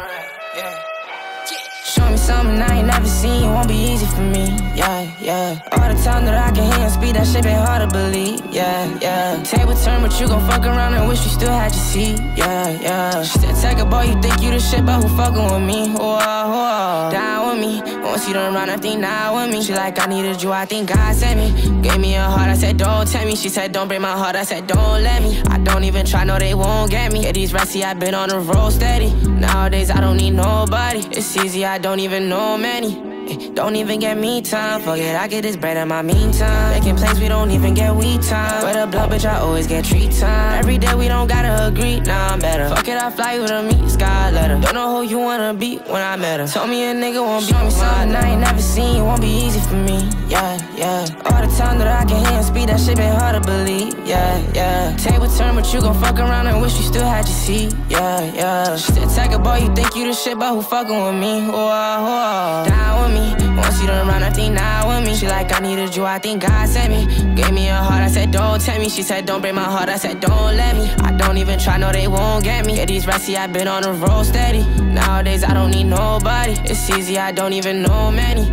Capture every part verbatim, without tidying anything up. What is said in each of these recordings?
alright, yeah. Show me something I ain't never seen, it won't be easy for me, yeah, yeah. All the time that I can hear and speak, that shit been hard to believe, yeah, yeah. Table turn, but you gon' fuck around and wish you still had your seat, yeah, yeah. She said, tecca, boy, you think you the shit, but who fucking with me, whoa, whoa. Down with me, once you done run, I think now with me. She like, I needed you, I think God sent me. Gave me a heart, I said, don't tell me. She said, don't break my heart, I said, don't let me. I don't even try, no, they won't get me. Yeah, these rats, see, I been on the road steady. Nowadays, I don't need nobody. It's easy, I don't even know many. Don't even get me time, fuck it, I get this bread in my meantime. Making plays, we don't even get we time. But a blood, bitch, I always get treat time. Every day we don't gotta agree, nah, I'm better. Fuck it, I fly you to meet sky letter. Don't know who you wanna be when I met her. Told me a nigga won't be me something I ain't never seen, it won't be easy for me, yeah, yeah. All the time that I can hear and speak, that shit been hard to believe, yeah, yeah. Table turn, but you gon' fuck around and wish you still had your seat, yeah, yeah. She said, tecca, boy, you think you the shit, but who fucking with me, whoa, whoa. Down with me, once you done run, I think now with me. She like, I needed you, I think God sent me. Gave me a heart, I said, don't tell me. She said, don't break my heart, I said, don't let me. I don't even try, no, they won't get me. Yeah, these rats, see, I been on the road steady. Nowadays, I don't need nobody. It's easy, I don't even know many.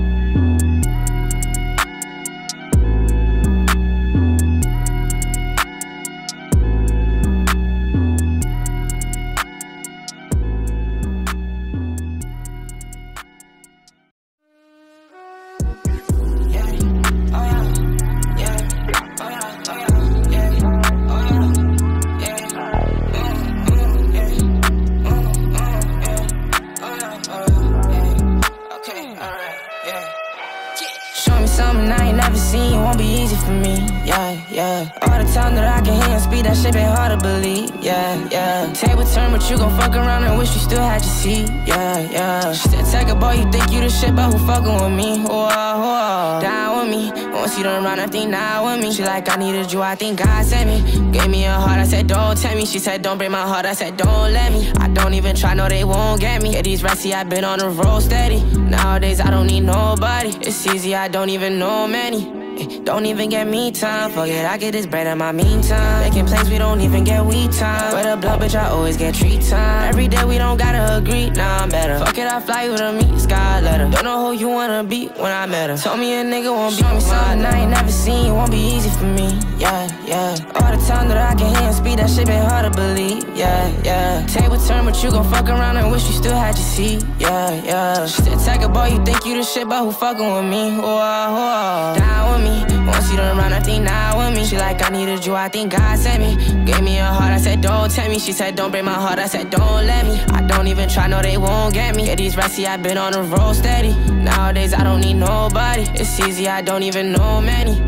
Something I ain't never seen, it won't be easy for me, yeah, yeah. All the time that I can hear and speak, that shit been hard to believe, yeah, yeah. Table turn, but you gon' fuck around and wish you still had your seat, yeah, yeah. She said, tecca, boy, you think you the shit, but who fucking with me, whoa, whoa. Down with me, once you done run, I think now with me. She like, I needed you, I think God sent me. Gave me a heart, I said, don't tell me. She said, don't break my heart, I said, don't let me. I don't even try, no, they won't get me. Yeah, these rats, see, I been on the road steady. Nowadays, I don't need nobody. It's easy, I don't even know many. Don't even get me time, fuck it, I get this bread in my meantime. Making plays, we don't even get we time. But a blood, bitch, I always get treat time. Every day we don't gotta agree, nah, I'm better. Fuck it, I fly you to meet sky letter. Don't know who you wanna be when I met her. Told me a nigga won't be me something I ain't never seen, it won't be easy for me, yeah, yeah. All the time that I can hear and speak, that shit been hard to believe, yeah, yeah. Table turn, but you gon' fuck around and wish you still had your seat, yeah, yeah. She said, tecca, boy, you think you the shit, but who fucking with me, whoa, whoa. Down with me, once you done run, I think now with me. She like, I needed you, I think God sent me. Gave me a heart, I said, don't tell me. She said, don't break my heart, I said, don't let me. I don't even try, no, they won't get me. Yeah, these rats, see, I been on the road steady. Nowadays, I don't need nobody. It's easy, I don't even know many.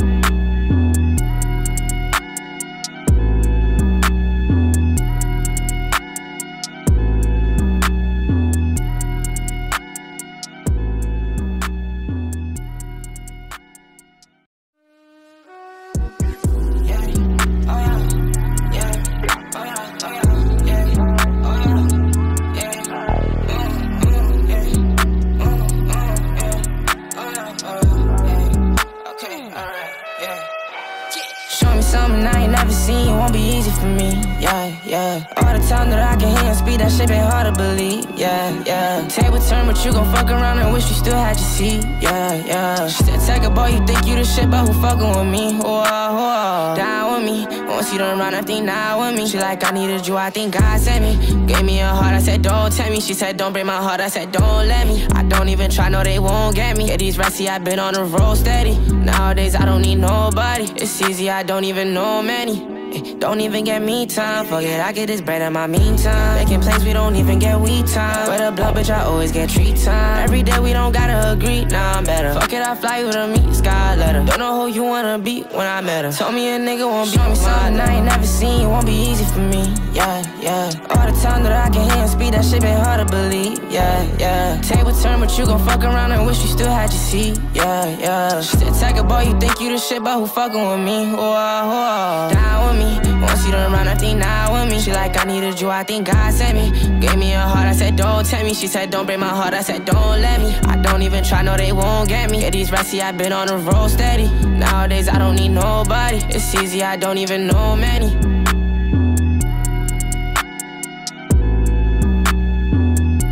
Something I ain't never seen, it won't be easy for me, yeah, yeah. All the time that I can hear and speak, that shit been hard to believe, yeah, yeah. Table turn, but you gon' fuck around and wish you still had your seat, yeah, yeah. She said, tecca, boy, you think you the shit, but who fucking with me, whoa, whoa. Down with me, once you done run, I think now with me. She like, I needed you, I think God sent me. Gave me a heart, I said, don't tell me. She said, don't break my heart, I said, don't let me. I don't even try, no, they won't get me. Yeah, these rats, see, I been on the road steady. Nowadays, I don't need nobody. It's easy, I don't even know many. Don't even get me time, fuck it, I get this bread in my meantime. Making plays, we don't even get we time. But a blood, bitch, I always get treat time. Every day we don't gotta agree, nah, I'm better. Fuck it, I fly you to meet sky letter. Don't know who you wanna be when I met her. Told me a nigga won't be me something I ain't never seen, it won't be easy for me, yeah, yeah. All the time that I can hear and speak, that shit been hard to believe, yeah, yeah. Table turn, but you gon' fuck around and wish you still had your seat, yeah, yeah. She said, tecca, boy, you think you the shit, but who fucking with me, whoa, whoa. Down with me, once you done run, I think now with me. She like, I needed you, I think God sent me. Gave me a heart, I said, don't tell me. She said, don't break my heart, I said, don't let me. I don't even try, no, they won't get me. Yeah, these rats, see, I been on the road steady. Nowadays, I don't need nobody. It's easy, I don't even know many.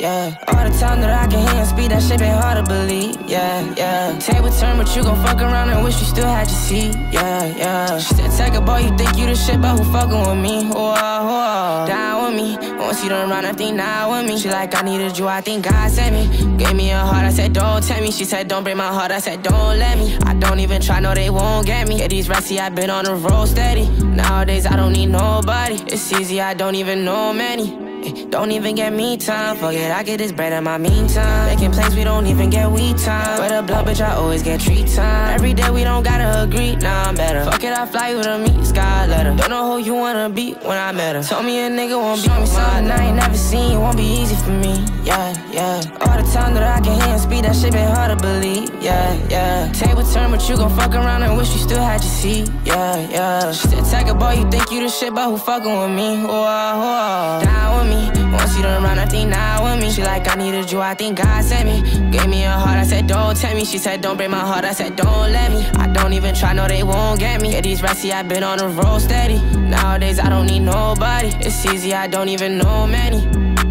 yeah. All the time that I can hear and speed, that shit been hard to believe, yeah, yeah. Table turn, but you gon' fuck around and wish you still had your seat, yeah, yeah. She said, tecca, boy, you think you the shit, but who fucking with me? Whoa, whoa, down with me. Once you done run, I think now with me. She like, I needed you, I think God sent me. Gave me a heart, I said, don't tell me. She said, don't break my heart, I said, don't let me. I don't even try, no, they won't get me. Yeah, these rats, see, I been on the road steady. Nowadays, I don't need nobody. It's easy, I don't even know many. Don't even get me time, fuck it, I get this bread in my meantime. Making plans, we don't even get we time. But a blood, bitch, I always get treat time. Every day we don't gotta agree, nah, I'm better. Fuck it, I fly you to meet sky letter. Don't know who you wanna be when I met her. Told me a nigga won't be me something I ain't never seen, won't be easy for me, yeah, yeah. All the time that I can hear and speed, that shit been hard to believe, yeah, yeah. Table turn, but you gon' fuck around and wish you still had your seat, yeah, yeah. She said, tecca, boy, you think you the shit, but who fucking with me? Whoa, whoa, down with me. Once you done run, I think now with me. She like, I needed you, I think God sent me. Gave me a heart, I said, don't tell me. She said, don't break my heart, I said, don't let me. I don't even try, no, they won't get me. Yeah, these rats, see, I been on the road steady. Nowadays, I don't need nobody. It's easy, I don't even know many.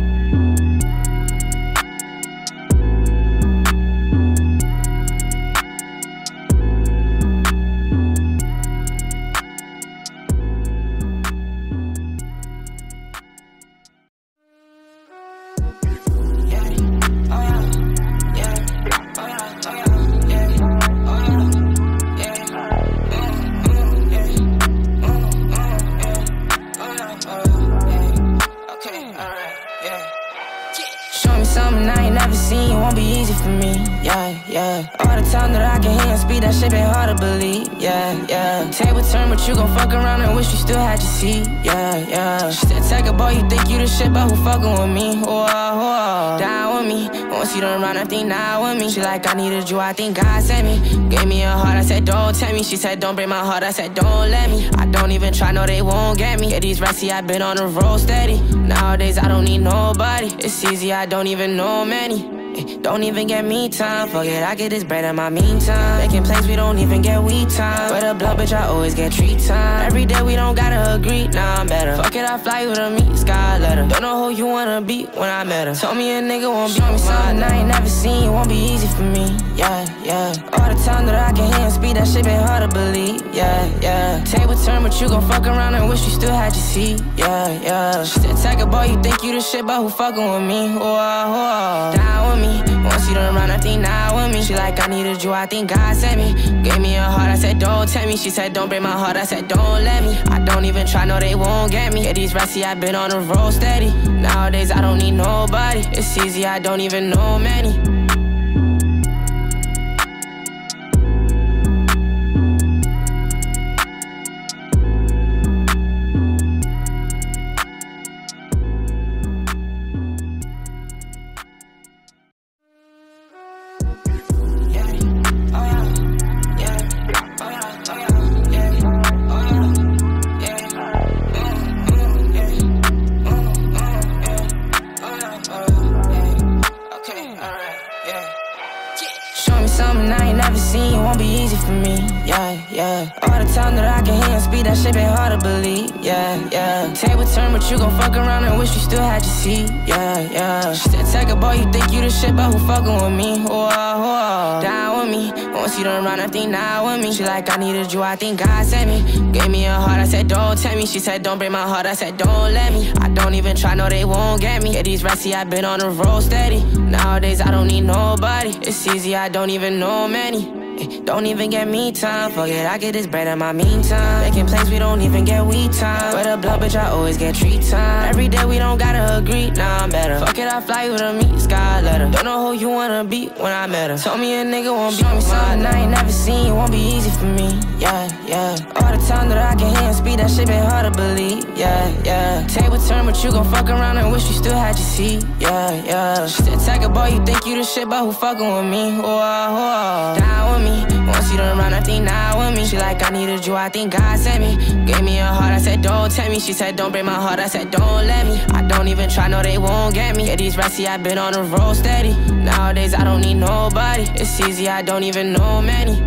Something I ain't never seen, won't be easy for me, yeah, yeah. All the time that I can hear and speed, that shit been hard to believe, yeah, yeah. Table turn, but you gon' fuck around and wish you still had your seat, yeah, yeah. She said, tecca, boy, you think you the shit, but who fucking with me? Whoa, whoa, down with me. Once you done run, I think now with me. She like, I needed you, I think God sent me. Gave me a heart, I said, don't tell me. She said, don't break my heart, I said, don't let me. I don't even try, no, they won't get me. Yeah, these rats, see, I been on the road steady. Nowadays, I don't need nobody. It's easy, I don't even know many. Don't even get me time, fuck it, I get this bread in my meantime. Making plans, we don't even get we time. But a blood, bitch, I always get treat time. Every day we don't gotta agree, nah, I'm better. Fuck it, I fly you to meet sky letter. Don't know who you wanna be when I met her. Told me a nigga won't be me something I ain't never seen, won't be easy for me, yeah, yeah. All the time that I can hear and speed, that shit been hard to believe, yeah, yeah. Table turn, but you gon' fuck around and wish you still had your seat, yeah, yeah. She said, tecca, boy, you think you the shit, but who fucking with me? Whoa, whoa, down with me. Once you done run, I think now with me. She like, I needed you, I think God sent me. Gave me a heart, I said, don't tell me. She said, don't break my heart, I said, don't let me. I don't even try, no, they won't get me. Yeah, these rats, see, I been on the road steady. Nowadays, I don't need nobody. It's easy, I don't even know many. Something I ain't never seen, won't be easy for me, yeah, yeah. All the time that I can hear and speed, that shit been hard to believe, yeah, yeah. Table turn, but you gon' fuck around and wish you still had your seat, yeah, yeah. She said, tecca, boy, you think you the shit, but who fucking with me? Whoa, whoa, down with me. Once you done run, I think now with me. She like, I needed you, I think God sent me. Gave me a heart, I said, don't tell me. She said, don't break my heart, I said, don't let me. I don't even try, no, they won't get me. Yeah, these rats, see, I been on the road steady. Nowadays, I don't need nobody. It's easy, I don't even know many. Don't even get me time, fuck it, I get this bread in my meantime. Making plans, we don't even get we time. But a blood, bitch, I always get treat time. Every day we don't gotta agree, nah, I'm better. Fuck it, I fly you to meet sky letter. Don't know who you wanna be when I met her. Told me a nigga won't be me something I ain't never seen, won't be easy for me, yeah, yeah. All the time that I can hear and speed, that shit been hard to believe, yeah, yeah. Table turn, but you gon' fuck around and wish you still had your seat, yeah, yeah. She said, tecca, boy, you think you the shit, but who fucking with me? Whoa, whoa, down with me. Once you done run, I think now with me. She like, I needed you, I think God sent me. Gave me a heart, I said, don't tell me. She said, don't break my heart, I said, don't let me. I don't even try, no, they won't get me. Yeah, these rats, see, I been on the road steady. Nowadays, I don't need nobody. It's easy, I don't even know many.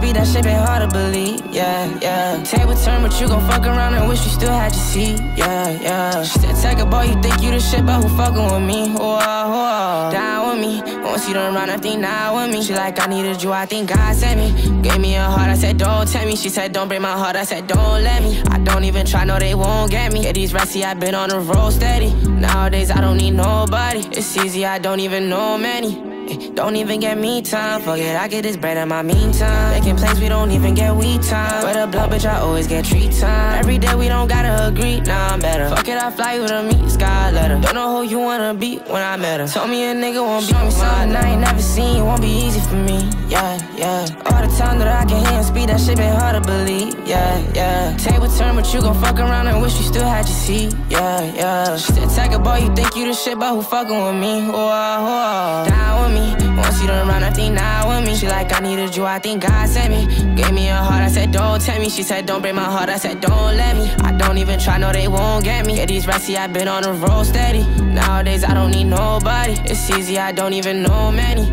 speed, that shit been hard to believe. Yeah, yeah. Table turn, but you gon' fuck around and wish you still had your seat. Yeah, yeah. She said, tecca, boy, you think you the shit, but who fucking with me? Whoa, whoa. Down with me. Once you done run, I think now with me. She like, I needed you, I think God sent me. Gave me a heart, I said, don't tell me. She said, don't break my heart, I said, don't let me. I don't even try, no, they won't get me. Yeah, these rats, see, I been on the road steady. Nowadays, I don't need nobody. It's easy, I don't even know many. Don't even get me time, fuck it, I get this bread in my meantime. Making plays, we don't even get we time. With a blood, bitch, I always get treat time. Every day we don't gotta agree, nah, I'm better. Fuck it, I fly with a meet sky letter. Don't know who you wanna be when I met her. Told me a nigga won't be me something I ain't never seen, won't be easy for me. Yeah, yeah. All the time that I can hear and speed, that shit been hard to believe. Yeah, yeah. Table turn, but you gon' fuck around and wish you still had your seat. Yeah, yeah. She said, tecca, boy, you think you the shit, but who fucking with me? Whoa, whoa. Down with me. Once you done run, I think now with me. She like, I needed you, I think God sent me. Gave me a heart, I said, don't tell me. She said, don't break my heart, I said, don't let me. I don't even try, no, they won't get me. Yeah, these rats, see, I been on the road steady. Nowadays, I don't need nobody. It's easy, I don't even know many.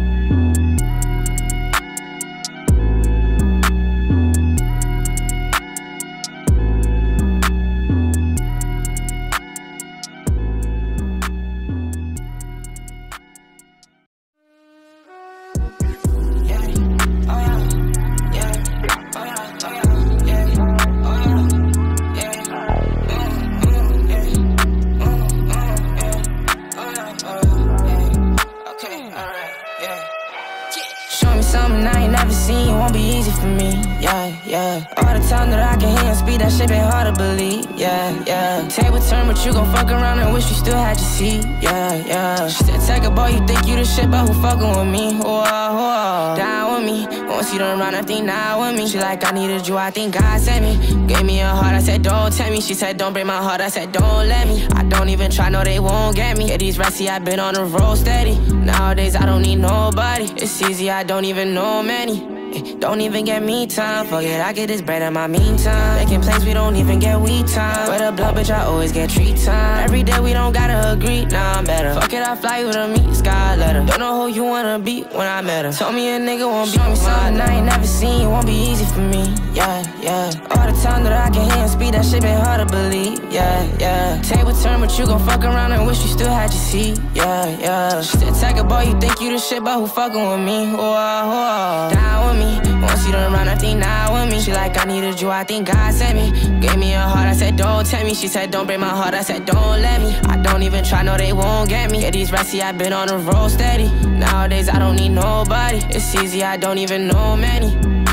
Something I ain't never seen, won't be easy for me. Yeah, yeah. All the time that I can hear and speed, that shit been hard to believe. Yeah, yeah. Table turn, but you gon' fuck around and wish you still had your seat. Yeah, yeah. She said, tecca, boy, you think you the shit, but who fucking with me? Whoa, whoa. Down with me. Once you done run, I think now with me. She like, I needed you, I think God sent me. Gave me a heart, I said, don't tell me. She said, don't break my heart, I said, don't let me. I don't even try, no, they won't get me. Yeah, these rats, see, I been on the road steady. Nowadays, I don't need nobody. It's easy, I don't even know many. Don't even get me time, fuck it, I get this bread in my meantime. Making plays, we don't even get we time. With a blood, bitch, I always get treat time. Every day we don't gotta agree, nah, I'm better. Fuck it, I fly with a meet sky letter. Don't know who you wanna be when I met her. Told me a nigga won't be me something I ain't never seen, won't be easy for me. Yeah, yeah. All the time that I can hear and speed, that shit been hard to believe. Yeah, yeah. Table turn, but you gon' fuck around and wish you still had your seat. Yeah, yeah. She said, tecca, boy, you think you the shit, but who fucking with me? Whoa, whoa. Down with me. Once you done run, I think now with me. She like, I needed you, I think God sent me. Gave me a heart, I said, don't tell me. She said, don't break my heart, I said, don't let me. I don't even try, no, they won't get me. Yeah, these rats, see, I been on the road steady. Nowadays, I don't need nobody. It's easy, I don't even know many.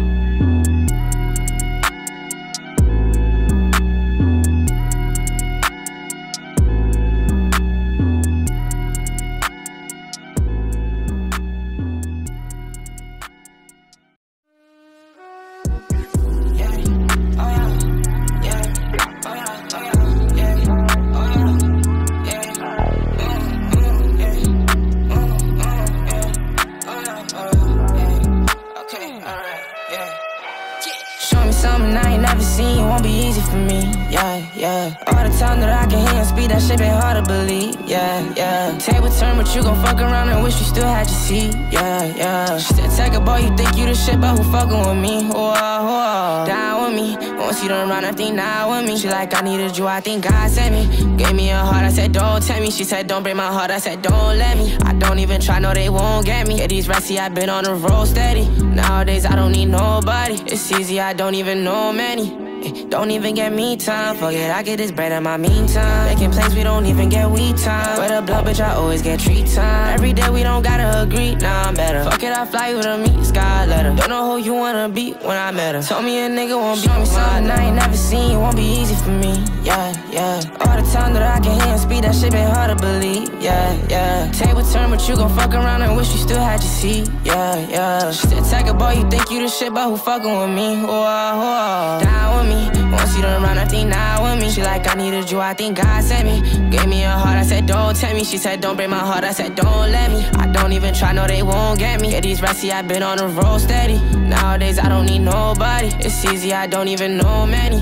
Something I ain't never seen, won't be easy for me. Yeah, yeah. All the time that I can hear and speed, that shit been hard to believe. Yeah, yeah. Table turn, but you gon' fuck around and wish you still had your seat. Yeah, yeah. She said, tecca, boy, you think you the shit, but who fucking with me? Whoa, whoa. Down with me. Once you done run, I think now with me. She like, I needed you, I think God sent me. Gave me a heart, I said, don't tell me. She said, don't break my heart, I said, don't let me. I don't even try, no, they won't get me. Yeah, these rats, see, I been on the road steady. Nowadays, I don't need nobody. It's easy, I don't even know many. Don't even get me time, fuck it, I get this bread in my meantime. Making plays, we don't even get we time. With a blood, bitch, I always get treat time. Every day we don't gotta agree, nah, I'm better. Fuck it, I fly with a meet sky letter. Don't know who you wanna be when I met her. Told me a nigga won't be me something I ain't never seen, won't be easy for me. Yeah, yeah. All the time that I can hear and speed, that shit been hard to believe. Yeah, yeah. Table turn, but you gon' fuck around and wish you still had your seat. Yeah, yeah. She said, tecca, boy, you think you the shit, but who fucking with me? Whoa, whoa. Down with me. Once you done run, I think now with me. She like, I needed you, I think God sent me. Gave me a heart, I said, don't tell me. She said, don't break my heart, I said, don't let me. I don't even try, no, they won't get me. Yeah, these rats, see, I been on the road steady. Nowadays, I don't need nobody. It's easy, I don't even know many.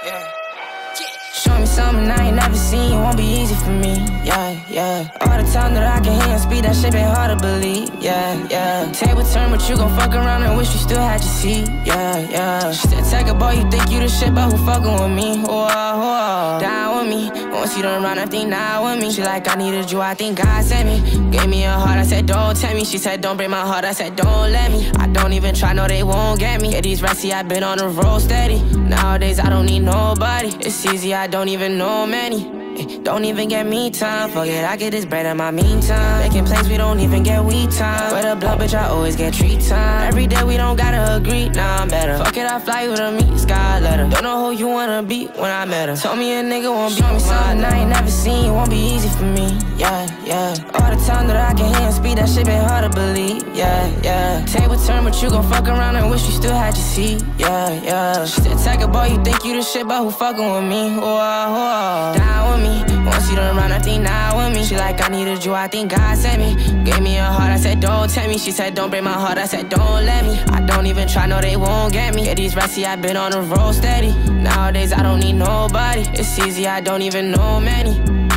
yeah. Show me something I ain't never seen, it won't be easy for me, yeah, yeah. All the time that I can hear and speed, that shit been hard to believe, yeah, yeah. Table turn, but you gon' fuck around and wish you still had your seat, yeah, yeah. She said, tecca, boy, you think you the shit, but who fucking with me, whoa, whoa. Down with me, once you done run, I think now with me. She like, I needed you, I think God sent me. Gave me a heart, I said, don't tell me. She said, don't break my heart, I said, don't let me. I don't even try, no, they won't get me. Yeah, these rats, see, I been on the road steady. Nowadays, I don't need nobody. It's easy, I don't even know many. Don't even get me time, fuck it, I get this bread in my meantime. Making plans, we don't even get we time. With a blood, bitch, I always get treat time. Every day we don't gotta agree, nah, I'm better. Fuck it, I fly with a meet sky letter. Don't know who you wanna be when I met her. Told me a nigga won't be me something I ain't never seen, it won't be easy for me, yeah, yeah. All the time that I can hear and speed, that shit been hard to believe, yeah, yeah. Table turn, but you gon' fuck around and wish you still had your seat, yeah, yeah. She said, tecca, boy, you think you the shit, but who fucking with me, whoa, whoa. Down with me. Once you done run, I think now with me. She like, I needed you, I think God sent me. Gave me a heart, I said, don't tell me. She said, don't break my heart, I said, don't let me. I don't even try, no, they won't get me. Yeah, these rats, see, I been on the road steady. Nowadays, I don't need nobody. It's easy, I don't even know many.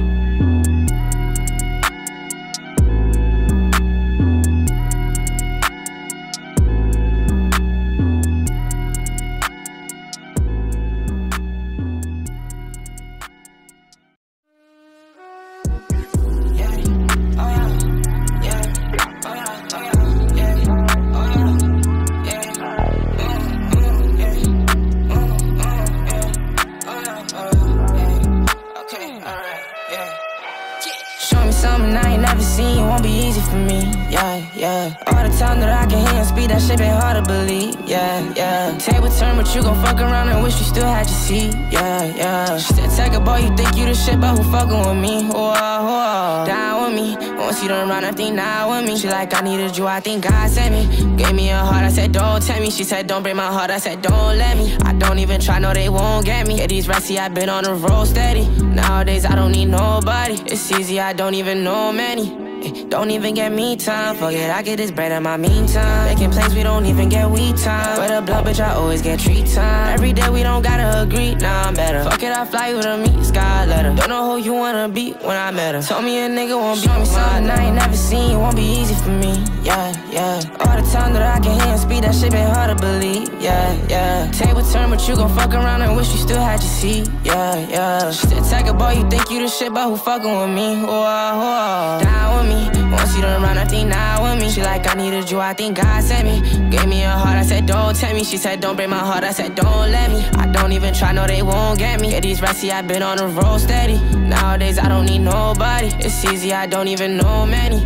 Something I ain't never seen, it won't be easy for me, yeah, yeah. All the time that I can hear and speed, that shit been hard to believe, yeah, yeah. Table turn, but you gon' fuck around and wish you still had your seat, yeah, yeah. She said, tecca, boy, you think you the shit, but who fucking with me, whoa, whoa. Down with me, once you done run, I think now with me. She like, I needed you, I think God sent me. Gave me a heart, I said, don't tell me. She said, don't break my heart, I said, don't let me. I don't even try, no, they won't get me. Yeah, these rats, see, I been on the road steady. Nowadays, I don't need nobody. It's easy, I don't even know many. Don't even get me time, fuck it, I get this bread in my meantime. Making plans, we don't even get we time. With a blood, bitch, I always get treat time. Every day we don't gotta agree, nah, I'm better. Fuck it, I fly with a meet sky letter. Don't know who you wanna be when I met her. Told me a nigga won't be me something I ain't never seen, it won't be easy for me, yeah, yeah. All the time that I can hear and speed, that shit been hard to believe, yeah, yeah. Table turn, but you gon' fuck around and wish you still had your seat, yeah, yeah. She said, tecca, boy, you think you the shit, but who fucking with me, whoa, whoa. Down with me. Once you done run, I think now with me. She like, I needed you, I think God sent me. Gave me a heart, I said, don't tell me. She said, don't break my heart, I said, don't let me. I don't even try, no, they won't get me. Yeah, these rats, see, I been on the road steady. Nowadays, I don't need nobody. It's easy, I don't even know many.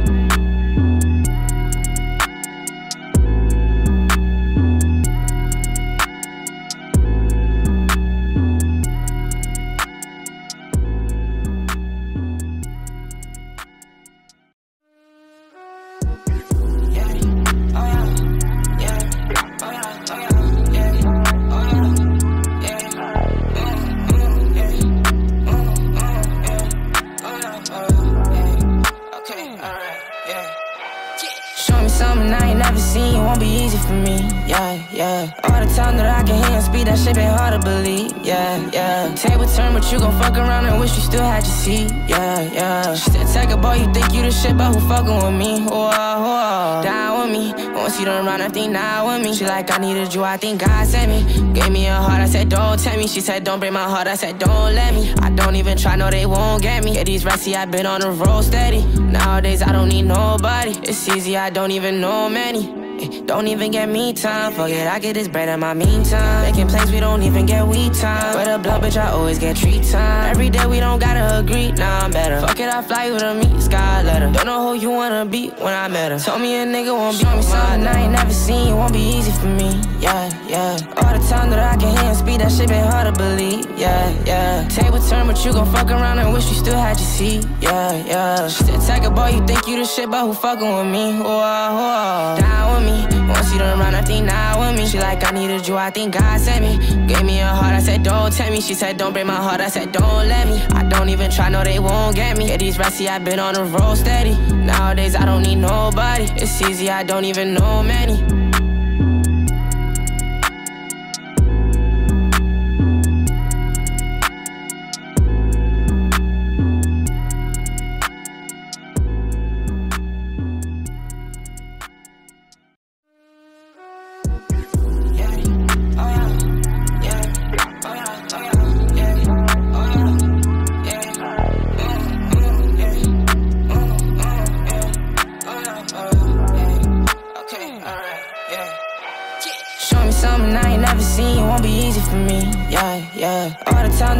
Something I ain't never seen, it won't be easy for me, yeah, yeah. All the time that I can hear and speed, that shit been hard to believe, yeah, yeah. Table turn, but you gon' fuck around and wish you still had your seat, yeah, yeah. She said, tecca, boy, you think you the shit, but who fucking with me, whoa, whoa. Down with me, once you done run, I think now with me. She like, I needed you, I think God sent me. Gave me a heart, I said, don't tell me. She said, don't break my heart, I said, don't let me. I don't even try, no, they won't get me. Yeah, these rats, see, I been on the road steady. Nowadays, I don't need nobody. It's easy, I don't even know many. Don't even get me time, fuck it, I get this bread in my meantime. Making plans, we don't even get we time. With a blood, bitch, I always get treat time. Every day we don't gotta agree, nah, I'm better. Fuck it, I fly with a meet sky letter. Don't know who you wanna be when I met her. Told me a nigga won't be me something I ain't never seen, it won't be easy for me, yeah, yeah. All the time that I can hear and speed, that shit been hard to believe, yeah, yeah. Table turn, but you gon' fuck around and wish you still had your seat, yeah, yeah. She said, tecca, boy, you think you the shit, but who fucking with me, whoa, whoa. Down with me. Once you done run, I think now with me. She like, I needed you, I think God sent me. Gave me a heart, I said, don't tell me. She said, don't break my heart, I said, don't let me. I don't even try, no, they won't get me. Yeah, these rats, see, I been on the road steady. Nowadays, days, I don't need nobody. It's easy, I don't even know many. Don't even get me time, fuck it, I fly with a meet sky letter. Don't know who you wanna be when I met her. Told me a nigga won't be me something I ain't never seen, it won't be easy for me, yeah, yeah. All the time that I can hear and speed, that shit been hard to believe, yeah, yeah. Table turn, but you gon' fuck around and wish you still had your seat, yeah, yeah. She said, tecca, boy, you think you the shit, but who fucking with me, whoa, whoa. Down with me, once you done run, I think now with me. She like, I needed you, I think God sent me. Gave me a heart, I said, don't tell me. She said, don't break my heart, I said, don't let me. I don't even try, no, they won't get me. Yeah, these rats, see, I been on the road steady. Nowadays, I don't need nobody. It's easy, I don't even know many.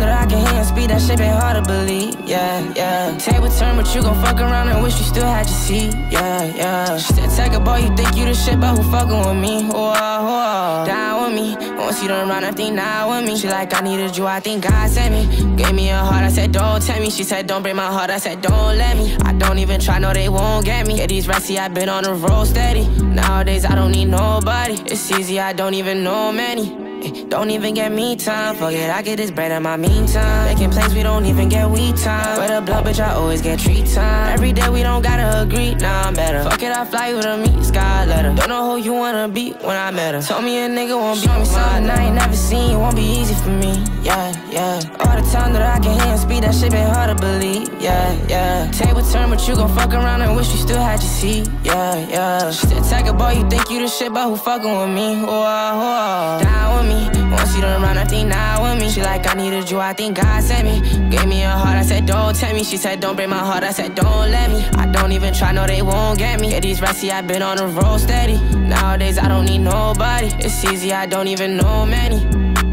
that I can hear and speed, that shit been hard to believe, yeah, yeah. Table turn, but you gon' fuck around and wish you still had your seat, yeah, yeah. She said, take a boy, you think you the shit, but who fucking with me? Whoa, whoa, down with me. Once you done run, I think now with me. She like, I needed you, I think God sent me. Gave me a heart, I said, don't tell me. She said, don't break my heart, I said, don't let me. I don't even try, no, they won't get me. Yeah, these rats, see, I been on the road steady. Nowadays, I don't need nobody. It's easy, I don't even know many. Don't even get me time, fuck it, I get this bread in my meantime. Making plans, we don't even get weed time. With a blunt, bitch, I always get treat time. Every day we don't gotta agree, nah, I'm better. Fuck it, I fly with a meet sky letter. Don't know who you wanna be when I met her. Told me a nigga won't be me something I ain't never seen, it won't be easy for me, yeah, yeah. All the time that I can hear and speed, that shit been hard to believe, yeah, yeah. Table turn, but you gon' fuck around and wish you still had your seat, yeah, yeah. She said, take a boy, you think you the shit, but who fucking with me? Whoa, whoa, down with me. Once you done run, I think now with me. She like, I needed you, I think God sent me. Gave me a heart, I said, don't tell me. She said, don't break my heart, I said, don't let me. I don't even try, no, they won't get me. Yeah, these rats, see, I been on the road steady. Nowadays, I don't need nobody. It's easy, I don't even know many.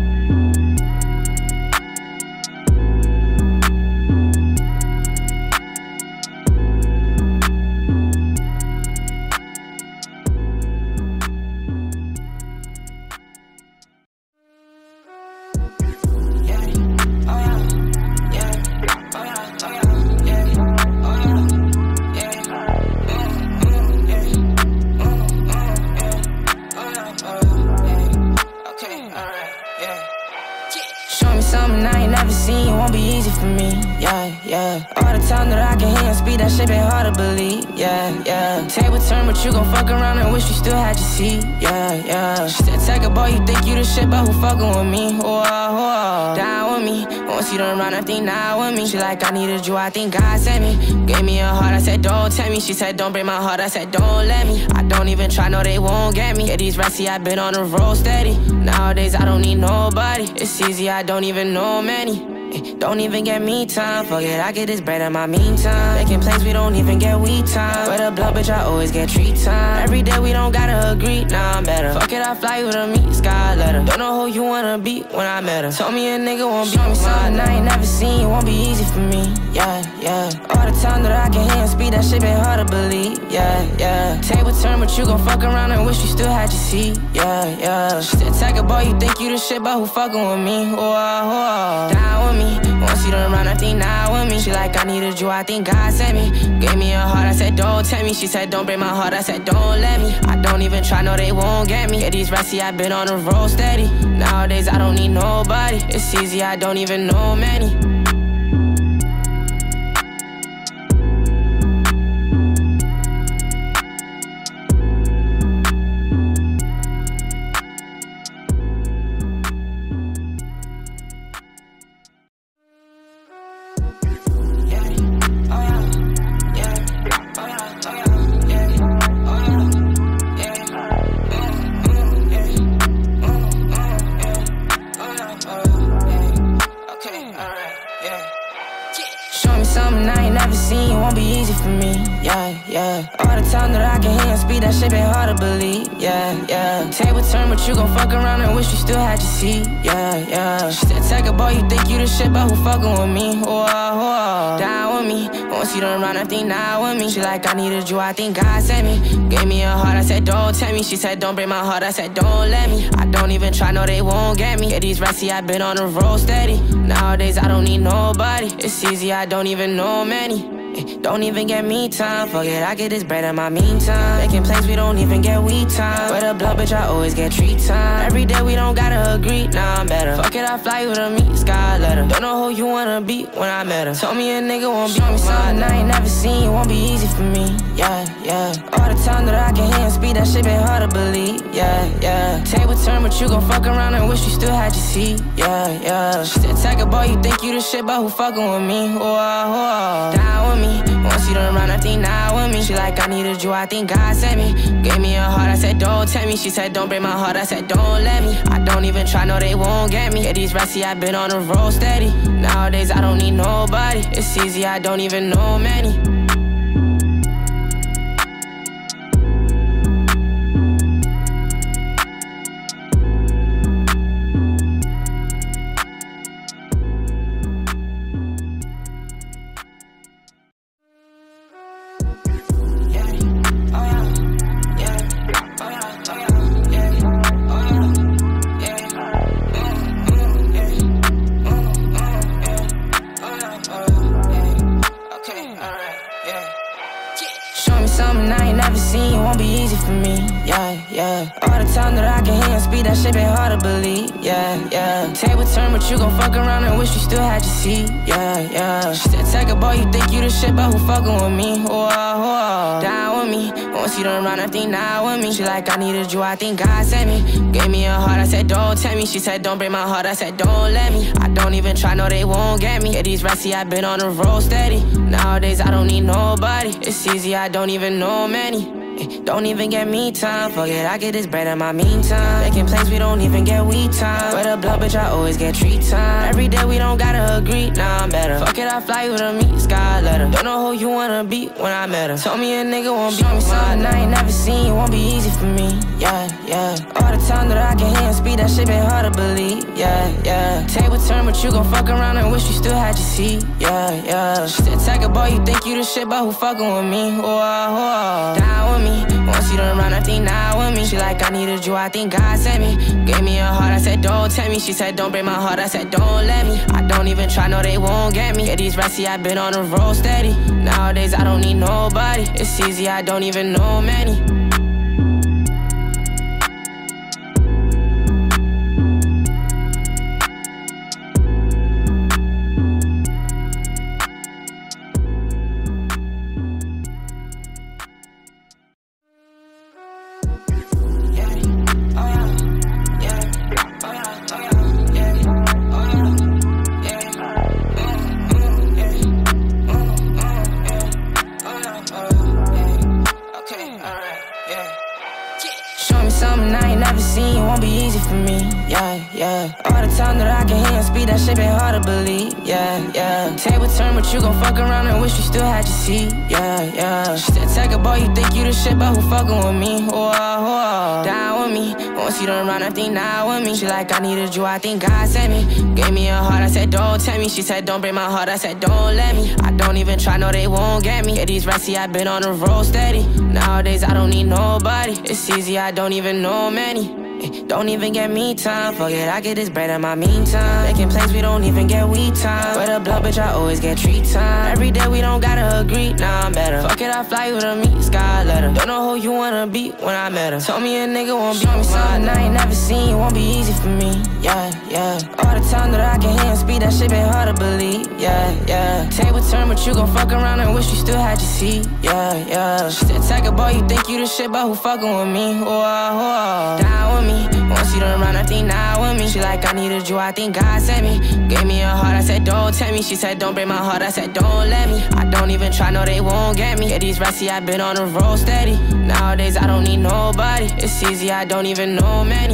Something I ain't never seen, it won't be easy for me, yeah, yeah. All the time that I can hear and speed, that shit been hard to believe, yeah, yeah. Table turn, but you gon' fuck around and wish you still had your seat, yeah, yeah. She said, take a boy, you think you the shit, but who fucking with me? Whoa, whoa, down with me. Once you done run, I think now with me. She like, I needed you, I think God sent me. Gave me a heart, I said, don't tell me. She said, don't break my heart, I said, don't let me. I don't even try, no, they won't get me. Yeah, these rats, see, I been on the road steady. Nowadays, I don't need nobody. It's easy, I don't even know many. Don't even get me time, fuck it, I get this bread in my meantime. Making plans, we don't even get weed time. With a blunt, bitch, I always get treat time. Every day we don't gotta agree, nah, I'm better. Fuck it, I fly with a meet sky letter. Don't know who you wanna be when I met her. Told me a nigga won't be me something I ain't never seen, it won't be easy for me, yeah, yeah. All the time that I can hear and speed, that shit been hard to believe, yeah, yeah. Table turn, but you gon' fuck around and wish you still had your seat, yeah, yeah. She said, take a boy, you think you the shit, but who fucking with me? Whoa, whoa, down with me. Once you done run, I think now with me. She like, I needed you, I think God sent me. Gave me a heart, I said, don't tell me. She said, don't break my heart, I said, don't let me. I don't even try, no, they won't get me. Yeah, these rats, see, I been on the road steady. Nowadays, I don't need nobody. It's easy, I don't even know many. Something I ain't never seen, it won't be easy for me, yeah, yeah. All the time that I can hear and speed, that shit been hard to believe, yeah, yeah. Table turn, but you gon' fuck around and wish you still had your seat, yeah, yeah. She said, take a boy, you think you the shit, but who fucking with me? Whoa, whoa, down with me. Once you done run, I think now with me. She like, I needed you, I think God sent me. Gave me a heart, I said, don't tell me. She said, don't break my heart, I said, don't let me. I don't even try, no, they won't get me. Yeah, these rats, see, I been on the road steady. Nowadays, I don't need nobody. It's easy, I don't even know many. Don't even get me time, fuck it, I get this bread in my meantime. Making plans, we don't even get weed time. With a blunt, bitch, I always get treat time. Every day we don't gotta agree, nah, I'm better. Fuck it, I fly with a meet sky letter. Don't know who you wanna be when I met her. Told me a nigga won't be me something I ain't never seen, it won't be easy for me, yeah, yeah. All the time that I can hear and speed, that shit been hard to believe, yeah, yeah. Table turn, but you gon' fuck around and wish you still had your seat, yeah, yeah. She said, take a boy, you think you the shit, but who fucking with me? Whoa, whoa, down with me. Once you done run, I think now with me. She like, I needed you, I think God sent me. Gave me a heart, I said, don't tell me. She said, don't break my heart, I said, don't let me. I don't even try, no, they won't get me. Yeah, these rats, see, I been on the road steady. Nowadays, I don't need nobody. It's easy, I don't even know many. the time that I can hear and speed, that shit been hard to believe, yeah, yeah. Table turn, but you gon' fuck around and wish you still had your seat, yeah, yeah. She said, take a boy, you think you the shit, but who fucking with me? Whoa, whoa, down with me. Once you done run, I think now with me. She like, I needed you, I think God sent me. Gave me a heart, I said, don't tell me. She said, don't break my heart, I said, don't let me. I don't even try, no, they won't get me. Yeah, these rats, see, I been on the road steady. Nowadays, I don't need nobody. It's easy, I don't even know many. Don't even get me time, fuck it, I get this bread in my meantime. Making plans, we don't even get we time. With a blunt, bitch, I always get treat time. Every day we don't gotta agree, nah, I'm better. Fuck it, I fly with a meet sky letter. Don't know who you wanna be when I met her. Told me a nigga won't be me something I ain't never seen, won't be easy for me, yeah, yeah. All the time that I can hear and speed, that shit been hard to believe, yeah, yeah. Table turn, but you gon' fuck around and wish you still had your seat, yeah, yeah. She said, take a boy, you think you the shit, but who fucking with me? Whoa, whoa, down with me. Once you done run, I think now with me. She like, I needed you, I think God sent me. Gave me a heart, I said, don't tell me. She said, don't break my heart, I said, don't let me. I don't even try, no, they won't get me. Yeah, these rats, see, I been on the road steady. Nowadays, I don't need nobody. It's easy, I don't even know many. Something I ain't never seen, won't be easy for me, yeah, yeah. All the time that I can hear and speed, that shit been hard to believe, yeah, yeah. Table turn, but you gon' fuck around and wish you still had your seat, yeah, yeah. She said, take a boy, you think you the shit, but who fucking with me? Whoa, whoa, down with me. Once you done run, I think now with me. She like, I needed you, I think God sent me. Gave me a heart, I said, don't tell me. She said, don't break my heart, I said, don't let me. I don't even try, no, they won't get me. Yeah, these rats, see, I been on the road steady. Nowadays, I don't need nobody. It's easy, I don't even know many. Don't even get me time, fuck it, I get this bread in my meantime. Making plans, we don't even get we time. With a blunt, bitch, I always get treat time. Every day we don't gotta agree, nah, I'm better. Fuck it, I fly with a meet sky letter. Don't know who you wanna be when I met her. Told me a nigga won't be me something I ain't never seen, won't be easy for me, yeah, yeah. All the time that I can hear and speed, that shit been hard to believe, yeah, yeah. Table turn, but you gon' fuck around and wish you still had your seat, yeah, yeah. She said, take a boy, you think you the shit, but who fucking with me? Whoa, whoa, down with me. Once you done run, I think now with me. She like, I needed you, I think God sent me. Gave me a heart, I said, don't tell me. She said, don't break my heart, I said, don't let me. I don't even try, no, they won't get me. Yeah, these rats, see, I been on the road steady. Nowadays, I don't need nobody. It's easy, I don't even know many.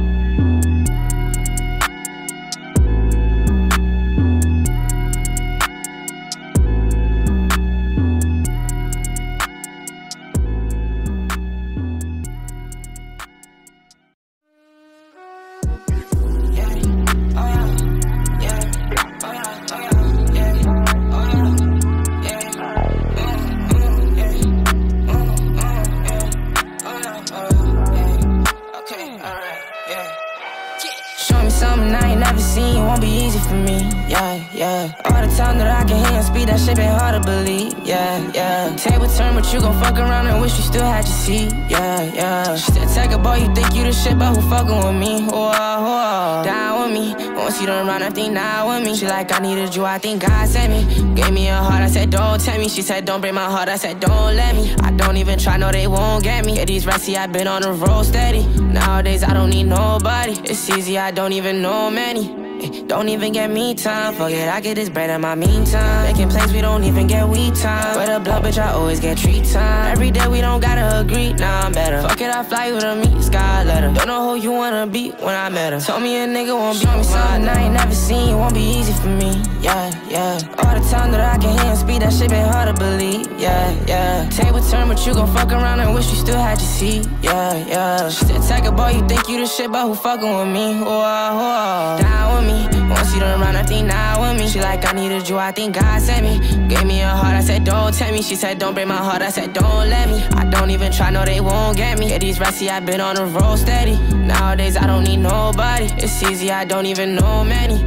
Something I ain't never seen, won't be easy for me, yeah, yeah. All the time that I can hear and speed, that shit been hard to believe, yeah, yeah. Table turn, but you gon' fuck around and wish you still had your seat, yeah, yeah. She said, take a boy, you think you the shit, but who fucking with me? Whoa, whoa, down with me. Once you done run, I think now with me. She like, I needed you, I think God sent me. Gave me a heart, I said, don't tell me. She said, don't break my heart, I said, don't let me. I don't even try, no, they won't get me. Yeah, these rats, see, I been on the road steady. Nowadays, I don't need nobody. It's easy, I don't even know many. Don't even get me time, fuck it, I get this bread in my meantime. Making plans, we don't even get we time. With a blunt, bitch, I always get treat time. Every day we don't gotta agree, nah, I'm better. Fuck it, I fly with a meet sky letter. Don't know who you wanna be when I met her. Told me a nigga won't be me something I ain't never seen, won't be easy for me, yeah, yeah. All the time that I can hear and speed, that shit been hard to believe, yeah, yeah. Table turn, but you gon' fuck around and wish you still had your seat, yeah, yeah. She said, take a boy, you think you the shit, but who fucking with me? Whoa, whoa, down with me. Once you done run, I think now with me. She like, I needed you, I think God sent me. Gave me a heart, I said, don't tell me. She said, don't break my heart, I said, don't let me. I don't even try, no, they won't get me. Yeah, these rats, see, I been on the road steady. Nowadays, I don't need nobody. It's easy, I don't even know many.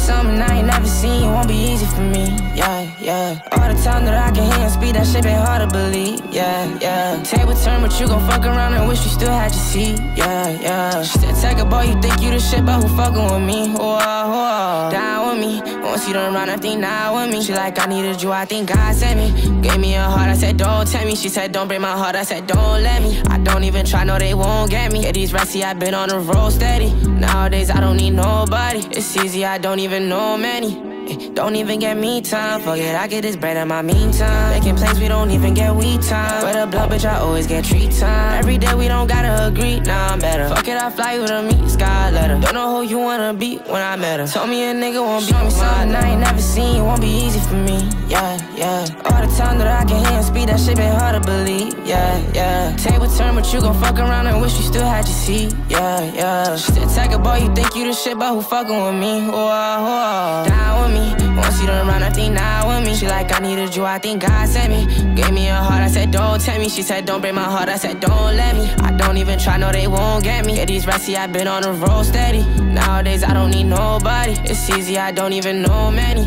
something I ain't never seen, won't be easy for me, yeah, yeah. All the time that I can hear and speak, that shit been hard to believe, yeah, yeah. Table turn, but you gon' fuck around and wish you still had your seat, yeah, yeah. She said, take a boy, you think you the shit, but who fucking with me, oh, oh, down with me. Once you done run, I think now with me. She like, I needed you, I think God sent me. Gave me a heart, I said, don't tell me. She said, don't break my heart, I said, don't let me. I don't even try, no, they won't get me. Yeah, these rats, see, I been on the road steady. Nowadays, I don't need nobody. It's easy, I don't even know many. Don't even get me time. Fuck it, I get this bread in my meantime. Making plans, we don't even get we time. But a blood, bitch, I always get treat time. Every day we don't gotta agree, nah, I'm better. Fuck it, I fly you to meet sky letter. Don't know who you wanna be when I met her. Told me a nigga won't be me something I ain't never seen, won't be easy for me, yeah, yeah. All the time that I can hear and speak, that shit been hard to believe, yeah, yeah. Table turn, but you gon' fuck around and wish you still had your seat, yeah, yeah. She said, take a boy, you think you the shit, but who fucking with me, oh, oh, down with me. Once you done run, I think now with me. She like, I needed you, I think God sent me. Gave me a heart, I said, don't tell me. She said, don't break my heart, I said, don't let me. I don't even try, no, they won't get me. Yeah, these rats, see, I been on the road steady. Nowadays, I don't need nobody. It's easy, I don't even know many.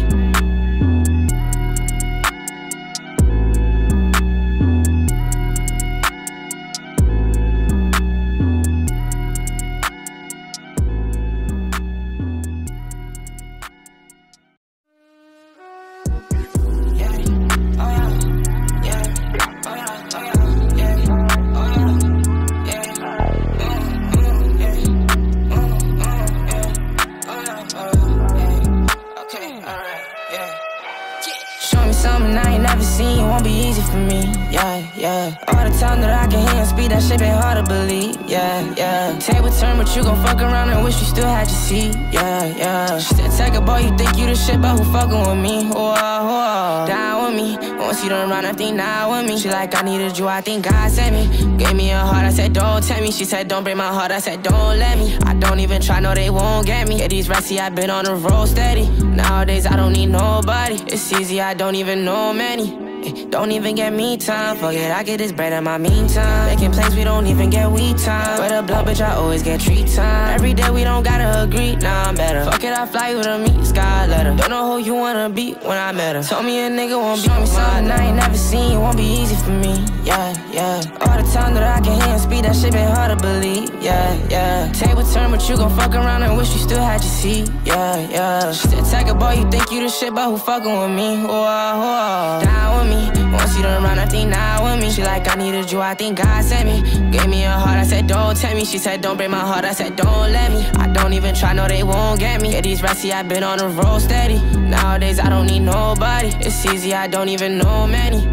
Something I ain't never seen, won't be easy for me, yeah, yeah. All the time that I can hear and speak, that shit been hard to believe, yeah, yeah. Table turn, but you gon' fuck around and wish you still had your seat, yeah, yeah. She said, take a boy, you think you the shit, but who fucking with me, oh, oh, down with me. Once you done run, I think now with me. She like, I needed you, I think God sent me. Gave me a heart, I said, don't tell me. She said, don't break my heart, I said, don't let me. I don't even try, no, they won't get me. Yeah, these rats, see, I been on the road steady. Nowadays, I don't need nobody. It's easy, I don't even know many. Don't even get me time. Fuck it, I get this bread in my meantime. Making plans, we don't even get we time. But a blood, bitch, I always get treat time. Every day we don't gotta agree, nah, I'm better. Fuck it, I fly you to meet sky letter. Don't know who you wanna be when I met her. Told me a nigga won't be me something I ain't never seen, won't be easy for me, yeah, yeah. All the time that I can hear and speak, that shit been hard to believe, yeah, yeah. Table turn, but you gon' fuck around and wish you still had your seat, yeah, yeah. She said, take a boy, you think you the shit, but who fucking with me, oh, oh, down with me. Once you done run, I think now with me. She like, I needed you, I think God sent me. Gave me a heart, I said, don't tell me. She said, don't break my heart, I said, don't let me. I don't even try, no, they won't get me. Yeah, these rats, see, I been on the road steady. Nowadays, I don't need nobody. It's easy, I don't even know many.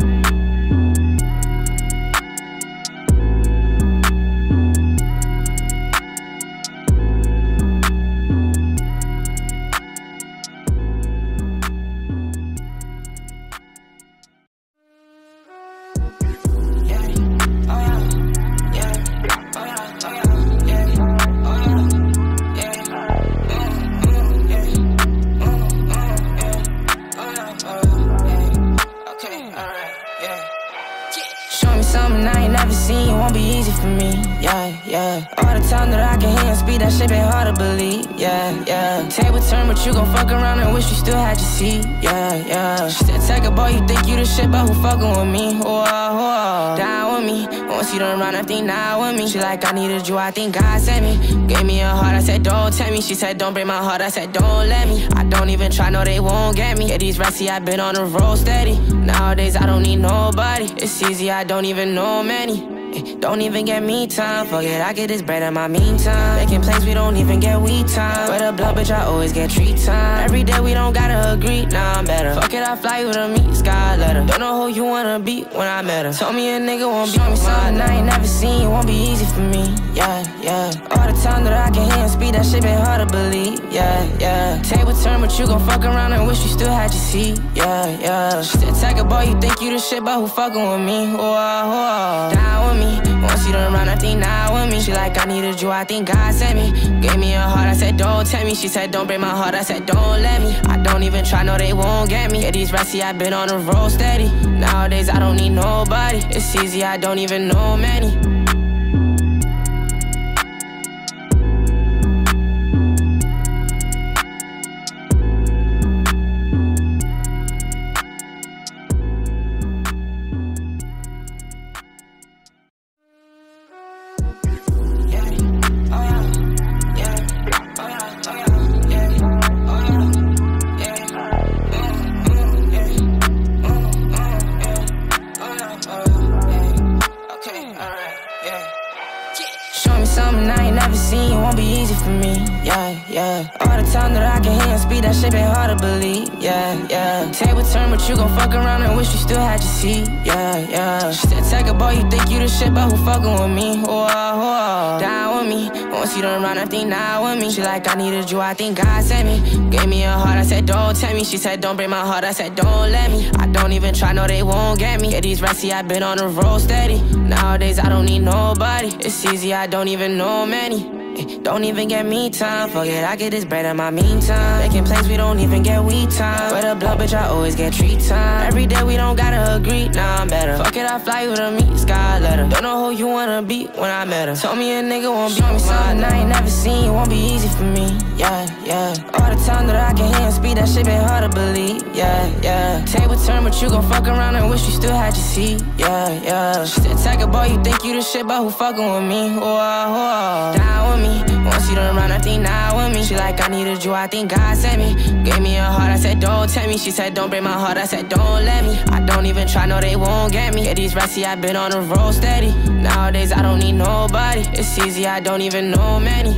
Something I ain't never seen, won't be easy for me, yeah, yeah. All the time that I can hear and speak, that shit been hard to believe, yeah, yeah. Table turn, but you gon' fuck around and wish you still had your seat, yeah, yeah. She said, take a boy, you think you the shit, but who fucking with me, oh, oh, down with me. Once you done run, I think now with me. She like, I needed you, I think God sent me. Gave me a heart, I said, don't tell me. She said, don't break my heart, I said, don't let me. I don't even try, no, they won't get me. Yeah, these rats, see, I been on the road steady. Nowadays, I don't need nobody. It's easy, I don't even know many. Don't even get me time. Fuck it, I get this bread in my meantime. Making plans, we don't even get we time. But a blood, bitch, I always get treat time. Every day we don't gotta agree, nah, I'm better. Fuck it, I fly you to meet sky letter. Don't know who you wanna be when I met her. Told me a nigga won't be me something I ain't never seen, won't be easy for me, yeah, yeah. All the time that I can hear and speak, that shit been hard to believe, yeah, yeah. Table turn, but you gon' fuck around and wish you still had your seat, yeah, yeah. She said, take a boy, you think you the shit, but who fucking with me, oh, oh, down with me. Once you done run, I think now with me. She like, I needed you, I think God sent me. Gave me a heart, I said, don't tell me. She said, don't break my heart, I said, don't let me. I don't even try, no, they won't get me. Yeah, these rats, see, I been on the road steady. Nowadays, I don't need nobody. It's easy, I don't even know many. that I can hand speed, that shit been hard to believe. Yeah, yeah. Table turn, but you gon' fuck around and wish you still had your seat. Yeah, yeah. She said, tecca, boy, you think you the shit, but who fucking with me? Whoa, whoa. Down with me. Once you done run, I think now with me. She like, I needed you, I think God sent me. Gave me a heart, I said, don't tell me. She said, don't break my heart, I said, don't let me. I don't even try, no, they won't get me. Yeah, these rats, see, I been on the road steady. Nowadays, I don't need nobody. It's easy, I don't even know many. Don't even get me time. Fuck it, I get this bread in my meantime. Making plans, we don't even get we time. But a blood, bitch, I always get treat time. Every day we don't gotta agree, nah, I'm better. Fuck it, I fly you to meet sky letter. Don't know who you wanna be when I met her. Told me a nigga won't be me something I ain't never seen. It won't be easy for me, yeah, yeah. All the time that I can hand speed, that shit been hard to believe, yeah, yeah. Table turn, but you gon' fuck around and wish you still had your seat, yeah, yeah. She said, tecca, boy, you think you the shit, but who fucking with me? Whoa, whoa. Down with me. Once you done run, I think now with me. She like, I needed you, I think God sent me. Gave me a heart, I said, don't tell me. She said, don't break my heart, I said, don't let me. I don't even try, no, they won't get me. Yeah, these rats, see, I been on the road steady. Nowadays, I don't need nobody. It's easy, I don't even know many.